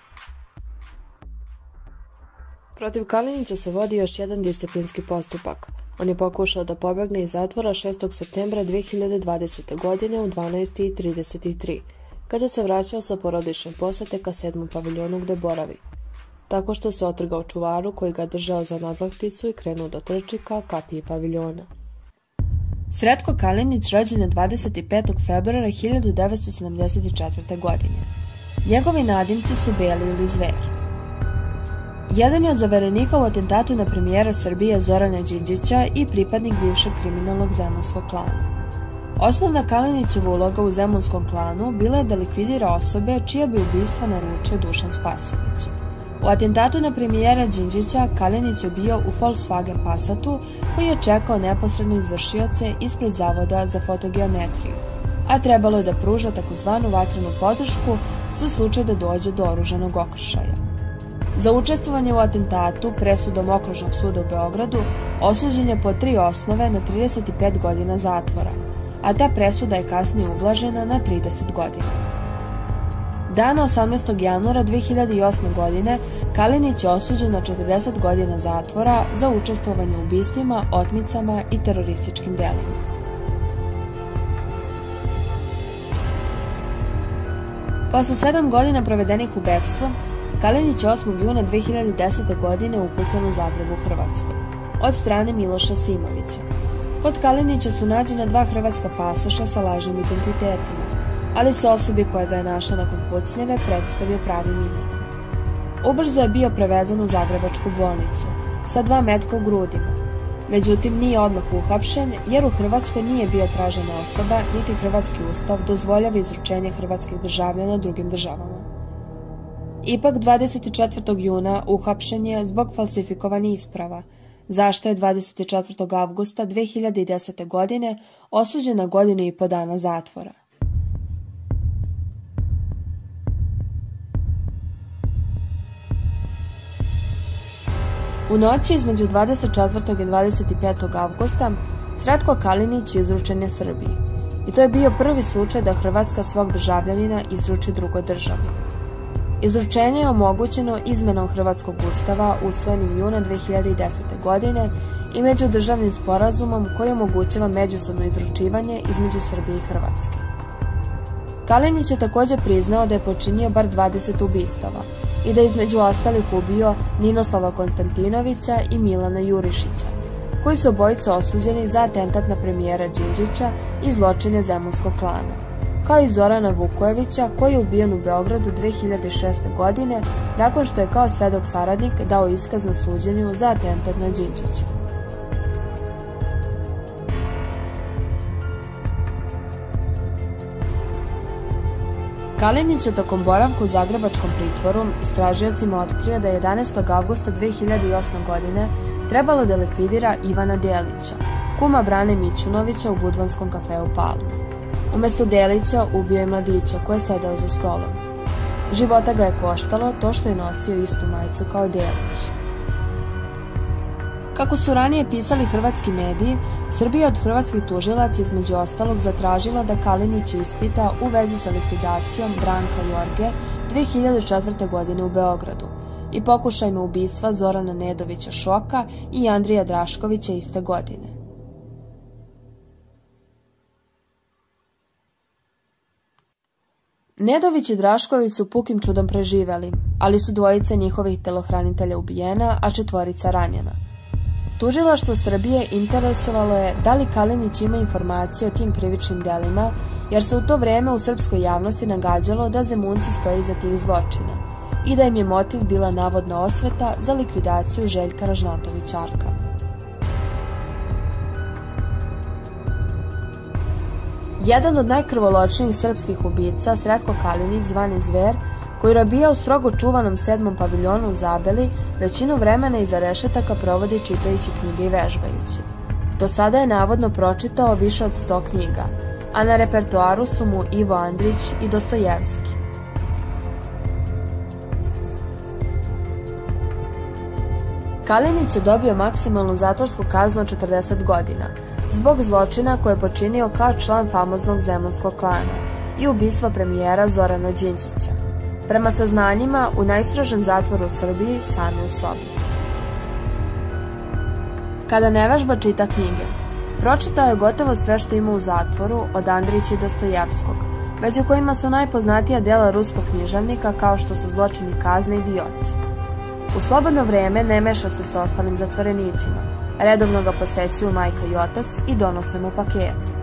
Protiv Kalinića se vodi još jedan disciplinski postupak. On je pokušao da pobegne iz zatvora 6. septembra 2020. godine u 12:33, kada se vraćao sa porodične posete ka 7. paviljonu gde boravi, tako što se otrgao čuvaru koji ga držao za nadlakticu i krenuo da trči ka kapiji paviljona. Sretko Kalinić rođen je 25. februara 1974. godine. Njegovi nadimci su Beli ili Zver. Jedan je od zaverenika u atentatu na premijera Srbije Zorana Đinđića i pripadnik bivšeg kriminalnog zemunskog klana. Osnovna Kalinićeva uloga u zemunskom klanu bila je da likvidira osobe čija bi ubistva naručio Dušan Spasović. U atentatu na premijera Đinđića Kalinić je bio u Volkswagen Passatu koji je čekao neposredno izvršioce ispred Zavoda za fotogeometriju, a trebalo je da pruža takozvanu vatrenu podršku za slučaj da dođe do oružanog okršaja. Za učestvovanje u atentatu presudom Okružnog suda u Beogradu osuđen je po 3 osnove na 35 godina zatvora, a ta presuda je kasnije ublažena na 30 godina. Dana 18. januara 2008. godine Kalinić je osuđen na 40 godina zatvora za učestvovanje u ubistvima, otmicama i terorističkim delima. Posle 7 godina provedenih u bekstvu, Kalinić je 8. juna 2010. godine upucan u Zagrebu, Hrvatskoj, od strane Miloša Simovića. Kod Kalinića su nađena 2 hrvatska pasoša sa lažnim identitetima, ali se osobi koja ga je našla nakon pucnjave predstavio pravim imenom. Ubrzo je bio prevezan u Zagrebačku bolnicu sa 2 metka u grudima. Međutim, nije odmah uhapšen jer u Hrvatskoj nije bio tražena osoba, niti hrvatski ustav dozvoljava izručenje hrvatskih državljana drugim državama. Ipak 24. juna uhapšen je zbog falsifikovanja isprava, zašto je 24. avgusta 2010. godine osuđen na 1,5 godina zatvora. U noći između 24. i 25. avgusta Sretko Kalinić izručen je Srbiji. I to je bio prvi slučaj da Hrvatska svog državljanina izruči drugoj državi. Izručenje je omogućeno izmenom Hrvatskog ustava usvojenim juna 2010. godine i međudržavnim sporazumom koji omogućava međusobno izručivanje između Srbije i Hrvatske. Kalinić je također priznao da je počinio bar 20 ubistava i da je između ostalih ubio Ninoslava Konstantinovića i Milana Jurišića, koji su obojica osuđeni za atentat na premijera Đinđića i zločine zemunskog klana, kao i Zorana Vukojevića koji je ubijen u Beogradu 2006. godine nakon što je kao svedok saradnik dao iskaz na suđenju za atentat na Đinđića. Kalinić je tokom boravka u zagrebačkom pritvoru istražiocima otkrio da je 11. avgusta 2008. godine trebalo da likvidira Ivana Delića, kuma Brane Mićunovića u Budvanskom kafeu Palma. Umesto Delića ubio je mladića koji je sedeo za stolom. Života ga je koštalo to što je nosio istu majicu kao Delić. Kako su ranije pisali hrvatski mediji, Srbija od hrvatskih tužilaca između ostalog zatražila da Kalinić ispita u vezi sa likvidacijom Branka Jorge 2004. godine u Beogradu i pokušajima ubistva Zorana Nedovića Šoka i Andrija Draškovića iste godine. Nedović i Drašković su pukim čudom preživeli, ali su dvojica njihovih telohranitelja ubijena, a 4 ranjena. Tužilaštvo Srbije interesovalo je da li Kalinić ima informacije o tim krivičnim delima, jer se u to vreme u srpskoj javnosti nagađalo da Zemunci stoje iza tih zločina i da im je motiv bila navodna osveta za likvidaciju Željka Ražnatovića Arkana. Jedan od najkrvoločnijih srpskih ubica, Sretko Kalinić, zvani Zver, koji robija u strogo čuvanom 7. paviljonu u Zabeli, većinu vremena iza rešetaka provodi čitajući knjige i vežbajući. Do sada je navodno pročitao više od 100 knjiga, a na repertoaru su mu Ivo Andrić i Dostojevski. Kalinić je dobio maksimalnu zatvorsku kaznu od 40 godina, zbog zločina koje je počinio kao član famoznog zemunskog klana i ubistva premijera Zorana Đinđića. Prema saznanjima, u najstrožem zatvoru u Srbiji, sami u sobi. Kada nevežba čita knjige, pročitao je gotovo sve što ima u zatvoru od Andrića i Dostojevskog, među kojima su najpoznatija dela ruskog književnika kao što su Zločin i kazna i Idiot. U slobodno vreme ne meša se sa ostalim zatvorenicima, redovno ga posećuju majka i otac i donose mu pakete.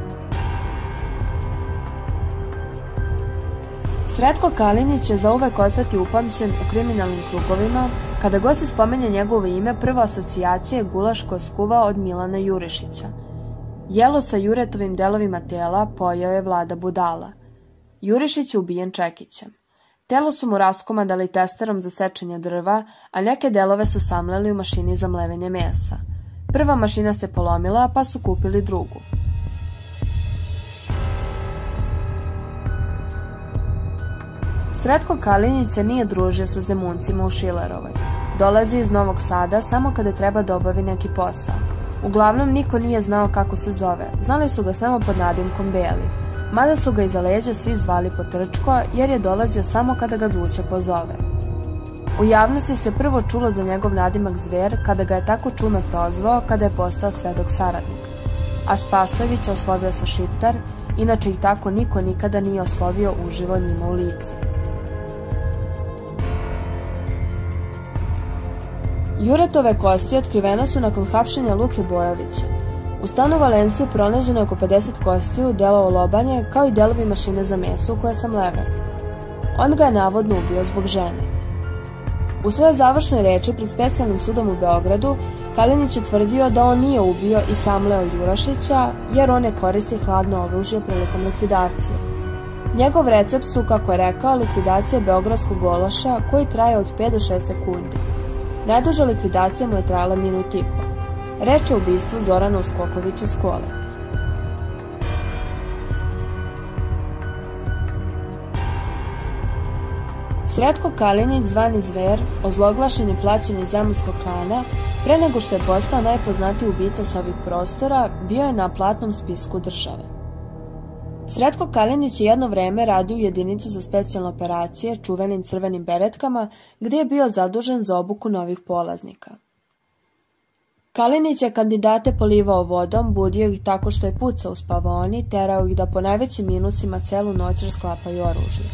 Sretko Kalinić će zauvek ostati upamćen u kriminalnim krugovima. Kada god se spomenje njegovo ime, prva asocijacija je gulaš koji je skuvao od Milana Jurišića. Jelo sa Juretovim delovima tela pojeo je Vlada Budala. Jurišić je ubijen čekićem. Telo su mu raskomadali testerom za sečenje drva, a neke delove su samleli u mašini za mlevenje mesa. Prva mašina se polomila, pa su kupili drugu. Sretko Kalinić se nije družio sa Zemuncima u Šilerovoj. Dolazi iz Novog Sada samo kada treba da obavi neki posao. Uglavnom niko nije znao kako se zove, znali su ga samo pod nadimkom Beli, mada su ga iza leđa svi zvali po Trčko jer je dolazio samo kada ga Duća pozove. U javnosti se prvo čulo za njegov nadimak Zver kada ga je tako Čume prozvao kada je postao svedok saradnik, a Spasojević je oslovio sa Šiptar, inače ih tako niko nikada nije oslovio uživo njima u lice. Juretove kosti otkrivene su nakon hapšenja Luke Bojovića. U stanu Valencije pronađeno je oko 50 kostiju, delo olobanje, kao i delovi mašine za meso u koje sam leven. On ga je navodno ubio zbog žene. U svojoj završnoj reči pred Specijalnim sudom u Beogradu, Kalinić je tvrdio da on nije ubio i samleo Jurašića, jer on ne koristi hladno oružje prilikom likvidacije. Njegov recept su, kako je rekao, likvidacija beogradskog golaša koji traje od 5 do 6 sekundi. Najduža likvidacija mu je trajala minut i po. Reč je o ubistvu Zorana Uskokovića s Koleta. Sretko Kalinić, zvani Zver, ozloglašen i plaćen iz zemunskog klana, pre nego što je postao najpoznatiji ubica s ovih prostora, bio je na platnom spisku države. Sretko Kalinić je jedno vreme radio u jedinici za specijalne operacije, čuvenim crvenim beretkama, gdje je bio zadužen za obuku novih polaznika. Kalinić je kandidate polivao vodom, budio ih tako što je pucao u spavaoni, terao ih da po najvećim minusima celu noć rasklapaju oružje.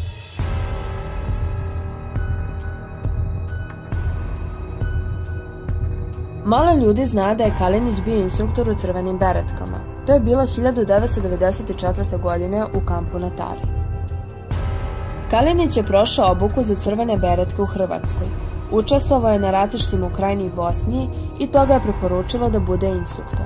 Malo ljudi zna da je Kalinić bio instruktor u crvenim beretkama. To je bilo 1994. godine u kampu na Tari. Kalinić je prošao obuku za crvene beretke u Hrvatskoj. Učestvovao je na ratištima u Krajini i Bosni i to ga je preporučilo da bude instruktor.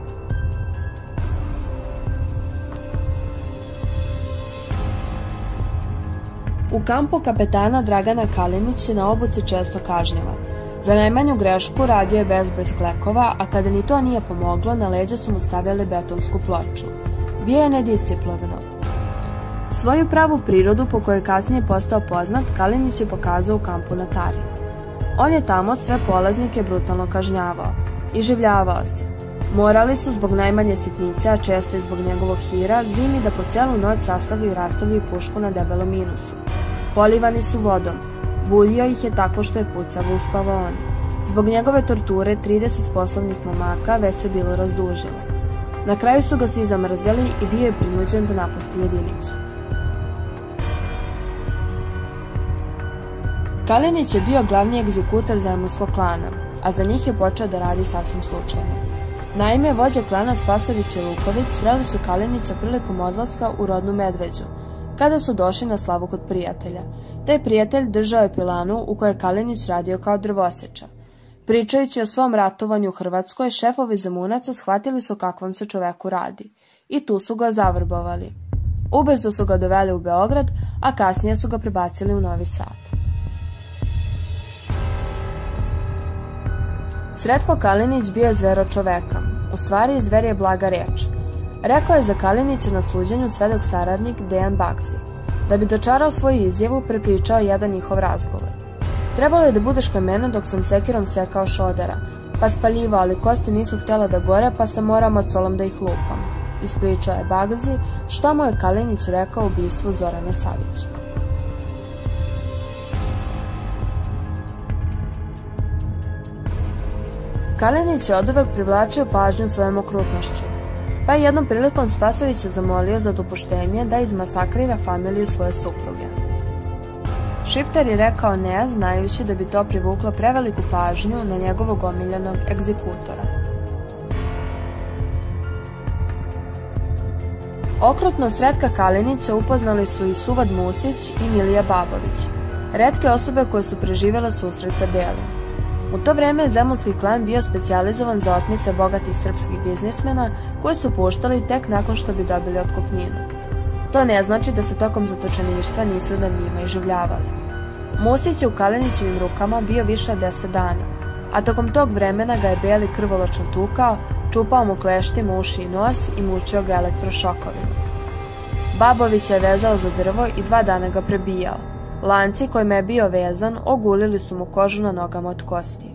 U kampu kapetana Dragana Kalinić je na obuci često kažnjavan. Za najmanju grešku radio je bezbroj sklekova, a kada ni to nije pomoglo, na leđa su mu stavljali betonsku ploču. Bio je nedisciplinovan. Svoju pravu prirodu, po kojoj kasnije postao poznat, Kalinić je pokazao u kampu na Tari. On je tamo sve polaznike brutalno kažnjavao. Iživljavao se. Morali su zbog najmanje sitnice, a često i zbog njegovog hira, zimi da po celu noć sastavljaju i rastavljaju pušku na debelom minusu. Polivani su vodom. Budio ih je tako što je pucavo u spavaoni. Zbog njegove torture 30 poslovnih momaka već se bilo razdužilo. Na kraju su ga svi zamrzeli i bio je prinuđen da napusti jedinicu. Kalinić je bio glavni egzekutor zemunskog klana, a za njih je počeo da radi sasvim slučajno. Naime, vođa klana Spasović i Luković sreli su Kalinića prilikom odlaska u rodnu Medveđu, kada su došli na slavu kod prijatelja. Taj prijatelj držao je pilanu u kojoj je Kalinić radio kao drvoseča. Pričajući o svom ratovanju u Hrvatskoj, šefovi Zemunaca shvatili su kakvom se čoveku radi i tu su ga zavrbovali. Ubrzo su ga doveli u Beograd, a kasnije su ga prebacili u Novi Sad. Sretko Kalinić bio je zvero čoveka. U stvari, zver je blaga reč. Rekao je za Kalinića na suđenju svedok saradnik Dejan Bagzi. Da bi dočarao svoju izjavu, prepričao jedan njihov razgovor. Trebalo je da budeš kod mene dok sam sekirom sekao Šodera, pa spaljivao, ali kosti nisu htjela da gore, pa sam morao macolom da ih lupam. Ispričao je Bagzi šta mu je Kalinić rekao u ubistvu Zorana Savića. Kalinić je oduvek privlačio pažnju svojom okrutnošću, pa je jednom prilikom Spasovića zamolio za dopuštenje da izmasakrira familiju svoje supruge. Šiptar je rekao ne, znajući da bi to privuklo preveliku pažnju na njegovog omiljenog egzekutora. Okrutnost Sretka Kalinića upoznali su i Suvad Musić i Milija Babović, retke osobe koje su preživjele susret sa Belim. U to vreme je zemunski klan bio specijalizovan za otmice bogatih srpskih biznismena koji su puštali tek nakon što bi dobili otkupninu. To ne znači da se tokom zatočeništva nisu nad njima iživljavali. Musić je u Kalinićevim rukama bio više od 10 dana, a tokom tog vremena ga je Beli krvoločno tukao, čupao mu kleštima uši i nos i mučio ga elektrošokovima. Babović je vezao za drvo i 2 dana ga prebijao. Lanci kojima je bio vezan ogulili su mu kožu na nogama od kostiju.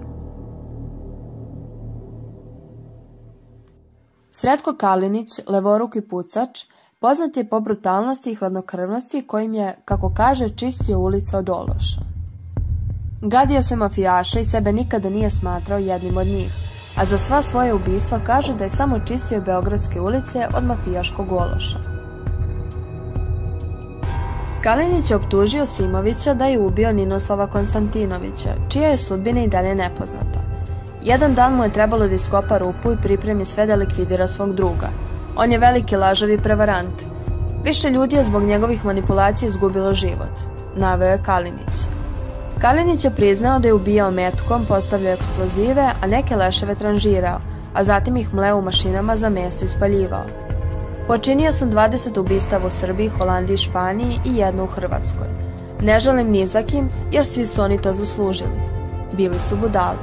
Sretko Kalinić, levoruki pucač, poznat je po brutalnosti i hladnokrvnosti kojim je, kako kaže, čistio ulice od ološa. Gadio se mafijaša i sebe nikada nije smatrao jednim od njih, a za sva svoje ubistva kaže da je samo čistio beogradske ulice od mafijaškog ološa. Kalinić je optužio Simovića da je ubio Ninoslava Konstantinovića, čija je sudbina i dalje nepoznata. Jedan dan mu je trebalo da iskopa rupu i pripremi sve da likvidira svog druga. On je veliki lažov i prevarant. Više ljudi je zbog njegovih manipulacija izgubilo život, naveo je Kalinić. Kalinić je priznao da je ubijao metkom, postavljao eksplozive, a neke leševe tranžirao, a zatim ih mleo u mašinama za meso i spaljivao. Počinio sam 20 ubistava u Srbiji, Holandiji i Španiji i 1 u Hrvatskoj. Ne žalim ni za kim, jer svi su oni to zaslužili. Bili su budali.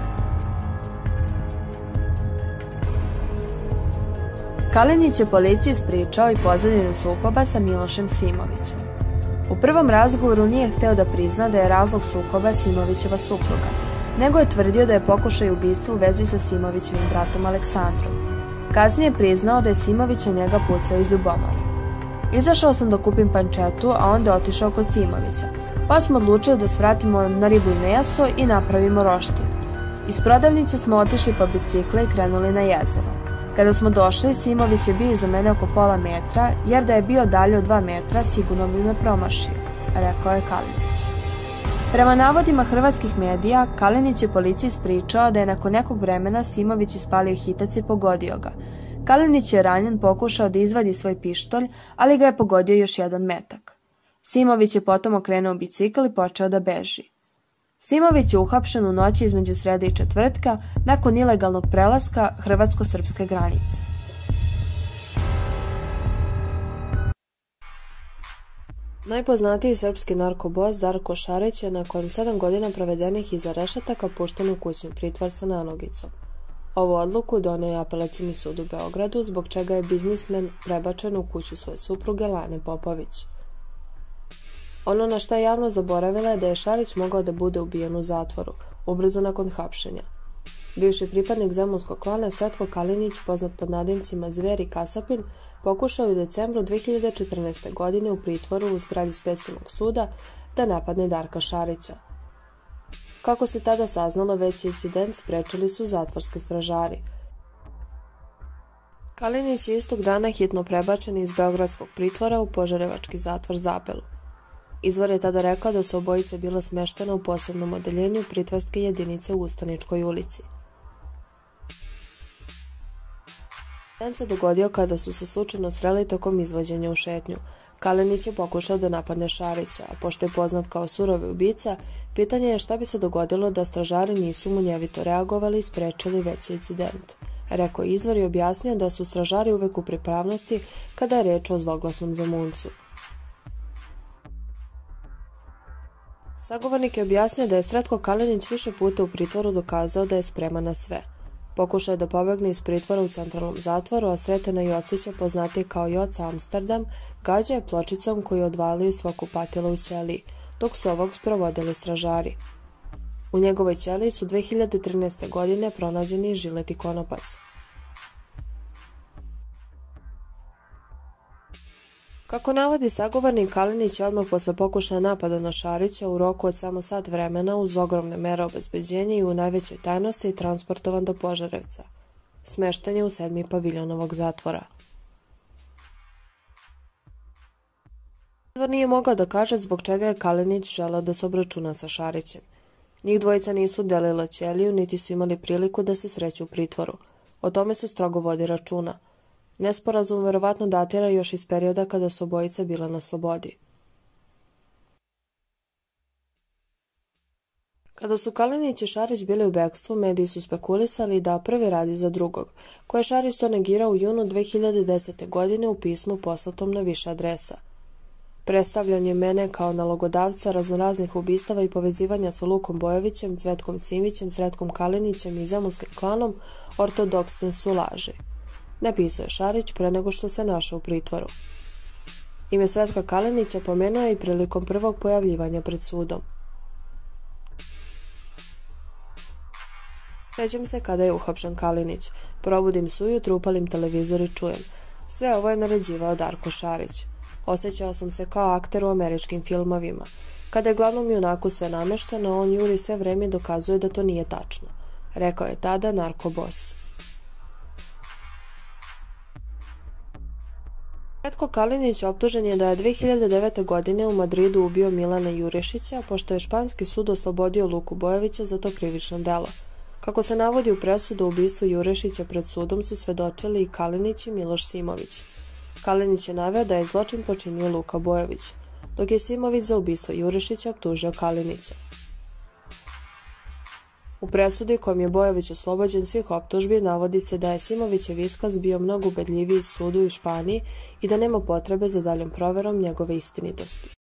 Kalinić je policiji ispričao i pozadinu sukoba sa Milošem Simovićem. U prvom razgovoru nije hteo da prizna da je razlog sukoba Simovićeva supruga, nego je tvrdio da je pokušaj ubistva u vezi sa Simovićevim bratom Aleksandrom. Kasnije je priznao da je Simović na njega pucao iz ljubomore. Izašao sam da kupim pančetu, a onda otišao kod Simovića, pa smo odlučili da svratimo na ribu i meso i napravimo roštilj. Iz prodavnice smo otišli po bicikle i krenuli na jezero. Kada smo došli, Simović je bio iza mene oko pola metra, jer da je bio dalje od 2 metra sigurno bi me promašio, rekao je Kalinić. Prema navodima hrvatskih medija, Kalinić je policiji ispričao da je nakon nekog vremena Simović ispalio hitac i pogodio ga. Kalinić je ranjen pokušao da izvadi svoj pištolj, ali ga je pogodio još jedan metak. Simović je potom okrenuo bicikl i počeo da beži. Simović je uhapšen u noći između srede i četvrtka nakon ilegalnog prelaska hrvatsko-srpske granice. Najpoznatiji srpski narkobos Darko Šarić je nakon 7 godina provedenih iza rešetaka pušten u kućni pritvor sa nanogicom. Ovu odluku doneo je Apelacioni sud u Beogradu, zbog čega je biznismen prebačen u kuću svoje supruge Lane Popović. Ono na šta je javno zaboravila je da je Šarić mogao da bude ubijen u zatvoru, ubrzo nakon hapšenja. Bivši pripadnik zemunskog klana Sretko Kalinić, poznat pod nadimcima Zver i Kasapin, pokušao je u decembru 2014. godine u pritvoru u zgradi specijalnog suda da napadne Darka Šarića. Kako se tada saznalo, veći incident sprečili su zatvorski stražari. Kalinić je istog dana hitno prebačen iz beogradskog pritvora u požarevački zatvor Zabelu. Izvor je tada rekao da su obojice bila smeštena u posebnom odeljenju pritvorske jedinice u Ustaničkoj ulici. Incident se dogodio kada su se slučajno sreli tokom izvođenja u šetnju. Kalinić je pokušao da napadne Šarića, a pošto je poznat kao surovi ubica, pitanje je šta bi se dogodilo da stražari nisu munjevito reagovali i sprečili veći incident. Rekao izvor i objasnio da su stražari uvek u pripravnosti kada je reč o zloglasnom Zemuncu. Sagovornik je objasnio da je Sretko Kalinić više puta u pritvoru dokazao da je spreman na sve. Pokušao je da pobegne iz pritvora u centralnom zatvoru, a Sretena Jocića, poznatije kao Joca Amsterdam, gađao je pločicom koju je odvalio iz svog kupatila u ćeliji, dok su ovog sprovodili stražari. U njegovoj ćeliji su 2013. godine pronađeni žilet i konopac. Kako navodi sagovornik, Kalinić je odmah posle pokušaja napada na Šarića u roku od samo sat vremena uz ogromne mere obezbeđenja i u najvećoj tajnosti transportovan do Požarevca. Smešten je u 7. paviljon ovog zatvora. Izvor nije mogao da kaže zbog čega je Kalinić želeo da se obračuna sa Šarićem. Njih dvojica nisu delila ćeliju, niti su imali priliku da se sreću u pritvoru. O tome se strogo vodi računa. Nesporazum verovatno datira još iz perioda kada su obojica bila na slobodi. Kada su Kalinić i Šarić bili u bekstvu, mediji su spekulisali da prvi radi za drugog, koje je Šarić to negirao u junu 2010. godine u pismu poslatom na više adresa. Predstavljanje mene kao nalogodavca raznoraznih ubistava i povezivanja sa Lukom Bojovićem, Cvetkom Simićem, Sretkom Kalinićem i zemunskim klanom ortodoksne su laži. Napisao je Šarić pre nego što se našao u pritvoru. Ime Sretka Kalinića pomenuo je i prilikom prvog pojavljivanja pred sudom. Sećam se kada je uhapšen Kalinić. Probudim se ujutru, upalim televizor i čujem. Sve ovo je naređivao Darko Šarić. Osjećao sam se kao akter u američkim filmovima. Kada je glavnom junaku sve namešteno, on juri sve vreme i dokazuje da to nije tačno. Rekao je tada narkobos. Sretko Kalinić optužen je da je 2009. godine u Madridu ubio Milana Jurišića, pošto je španski sud oslobodio Luku Bojovića za to krivično delo. Kako se navodi u presudu o ubistvu Jurišića, pred sudom su svedočili i Kalinić i Miloš Simović. Kalinić je naveo da je zločin počinio Luka Bojović, dok je Simović za ubistvo Jurišića optužio Kalinića. U presudi kojom je Bojović oslobođen svih optužbi navodi se da je Simovićev iskaz bio mnogo ubedljiviji sudu u Španiji i da nema potrebe za daljom proverom njegove istinitosti.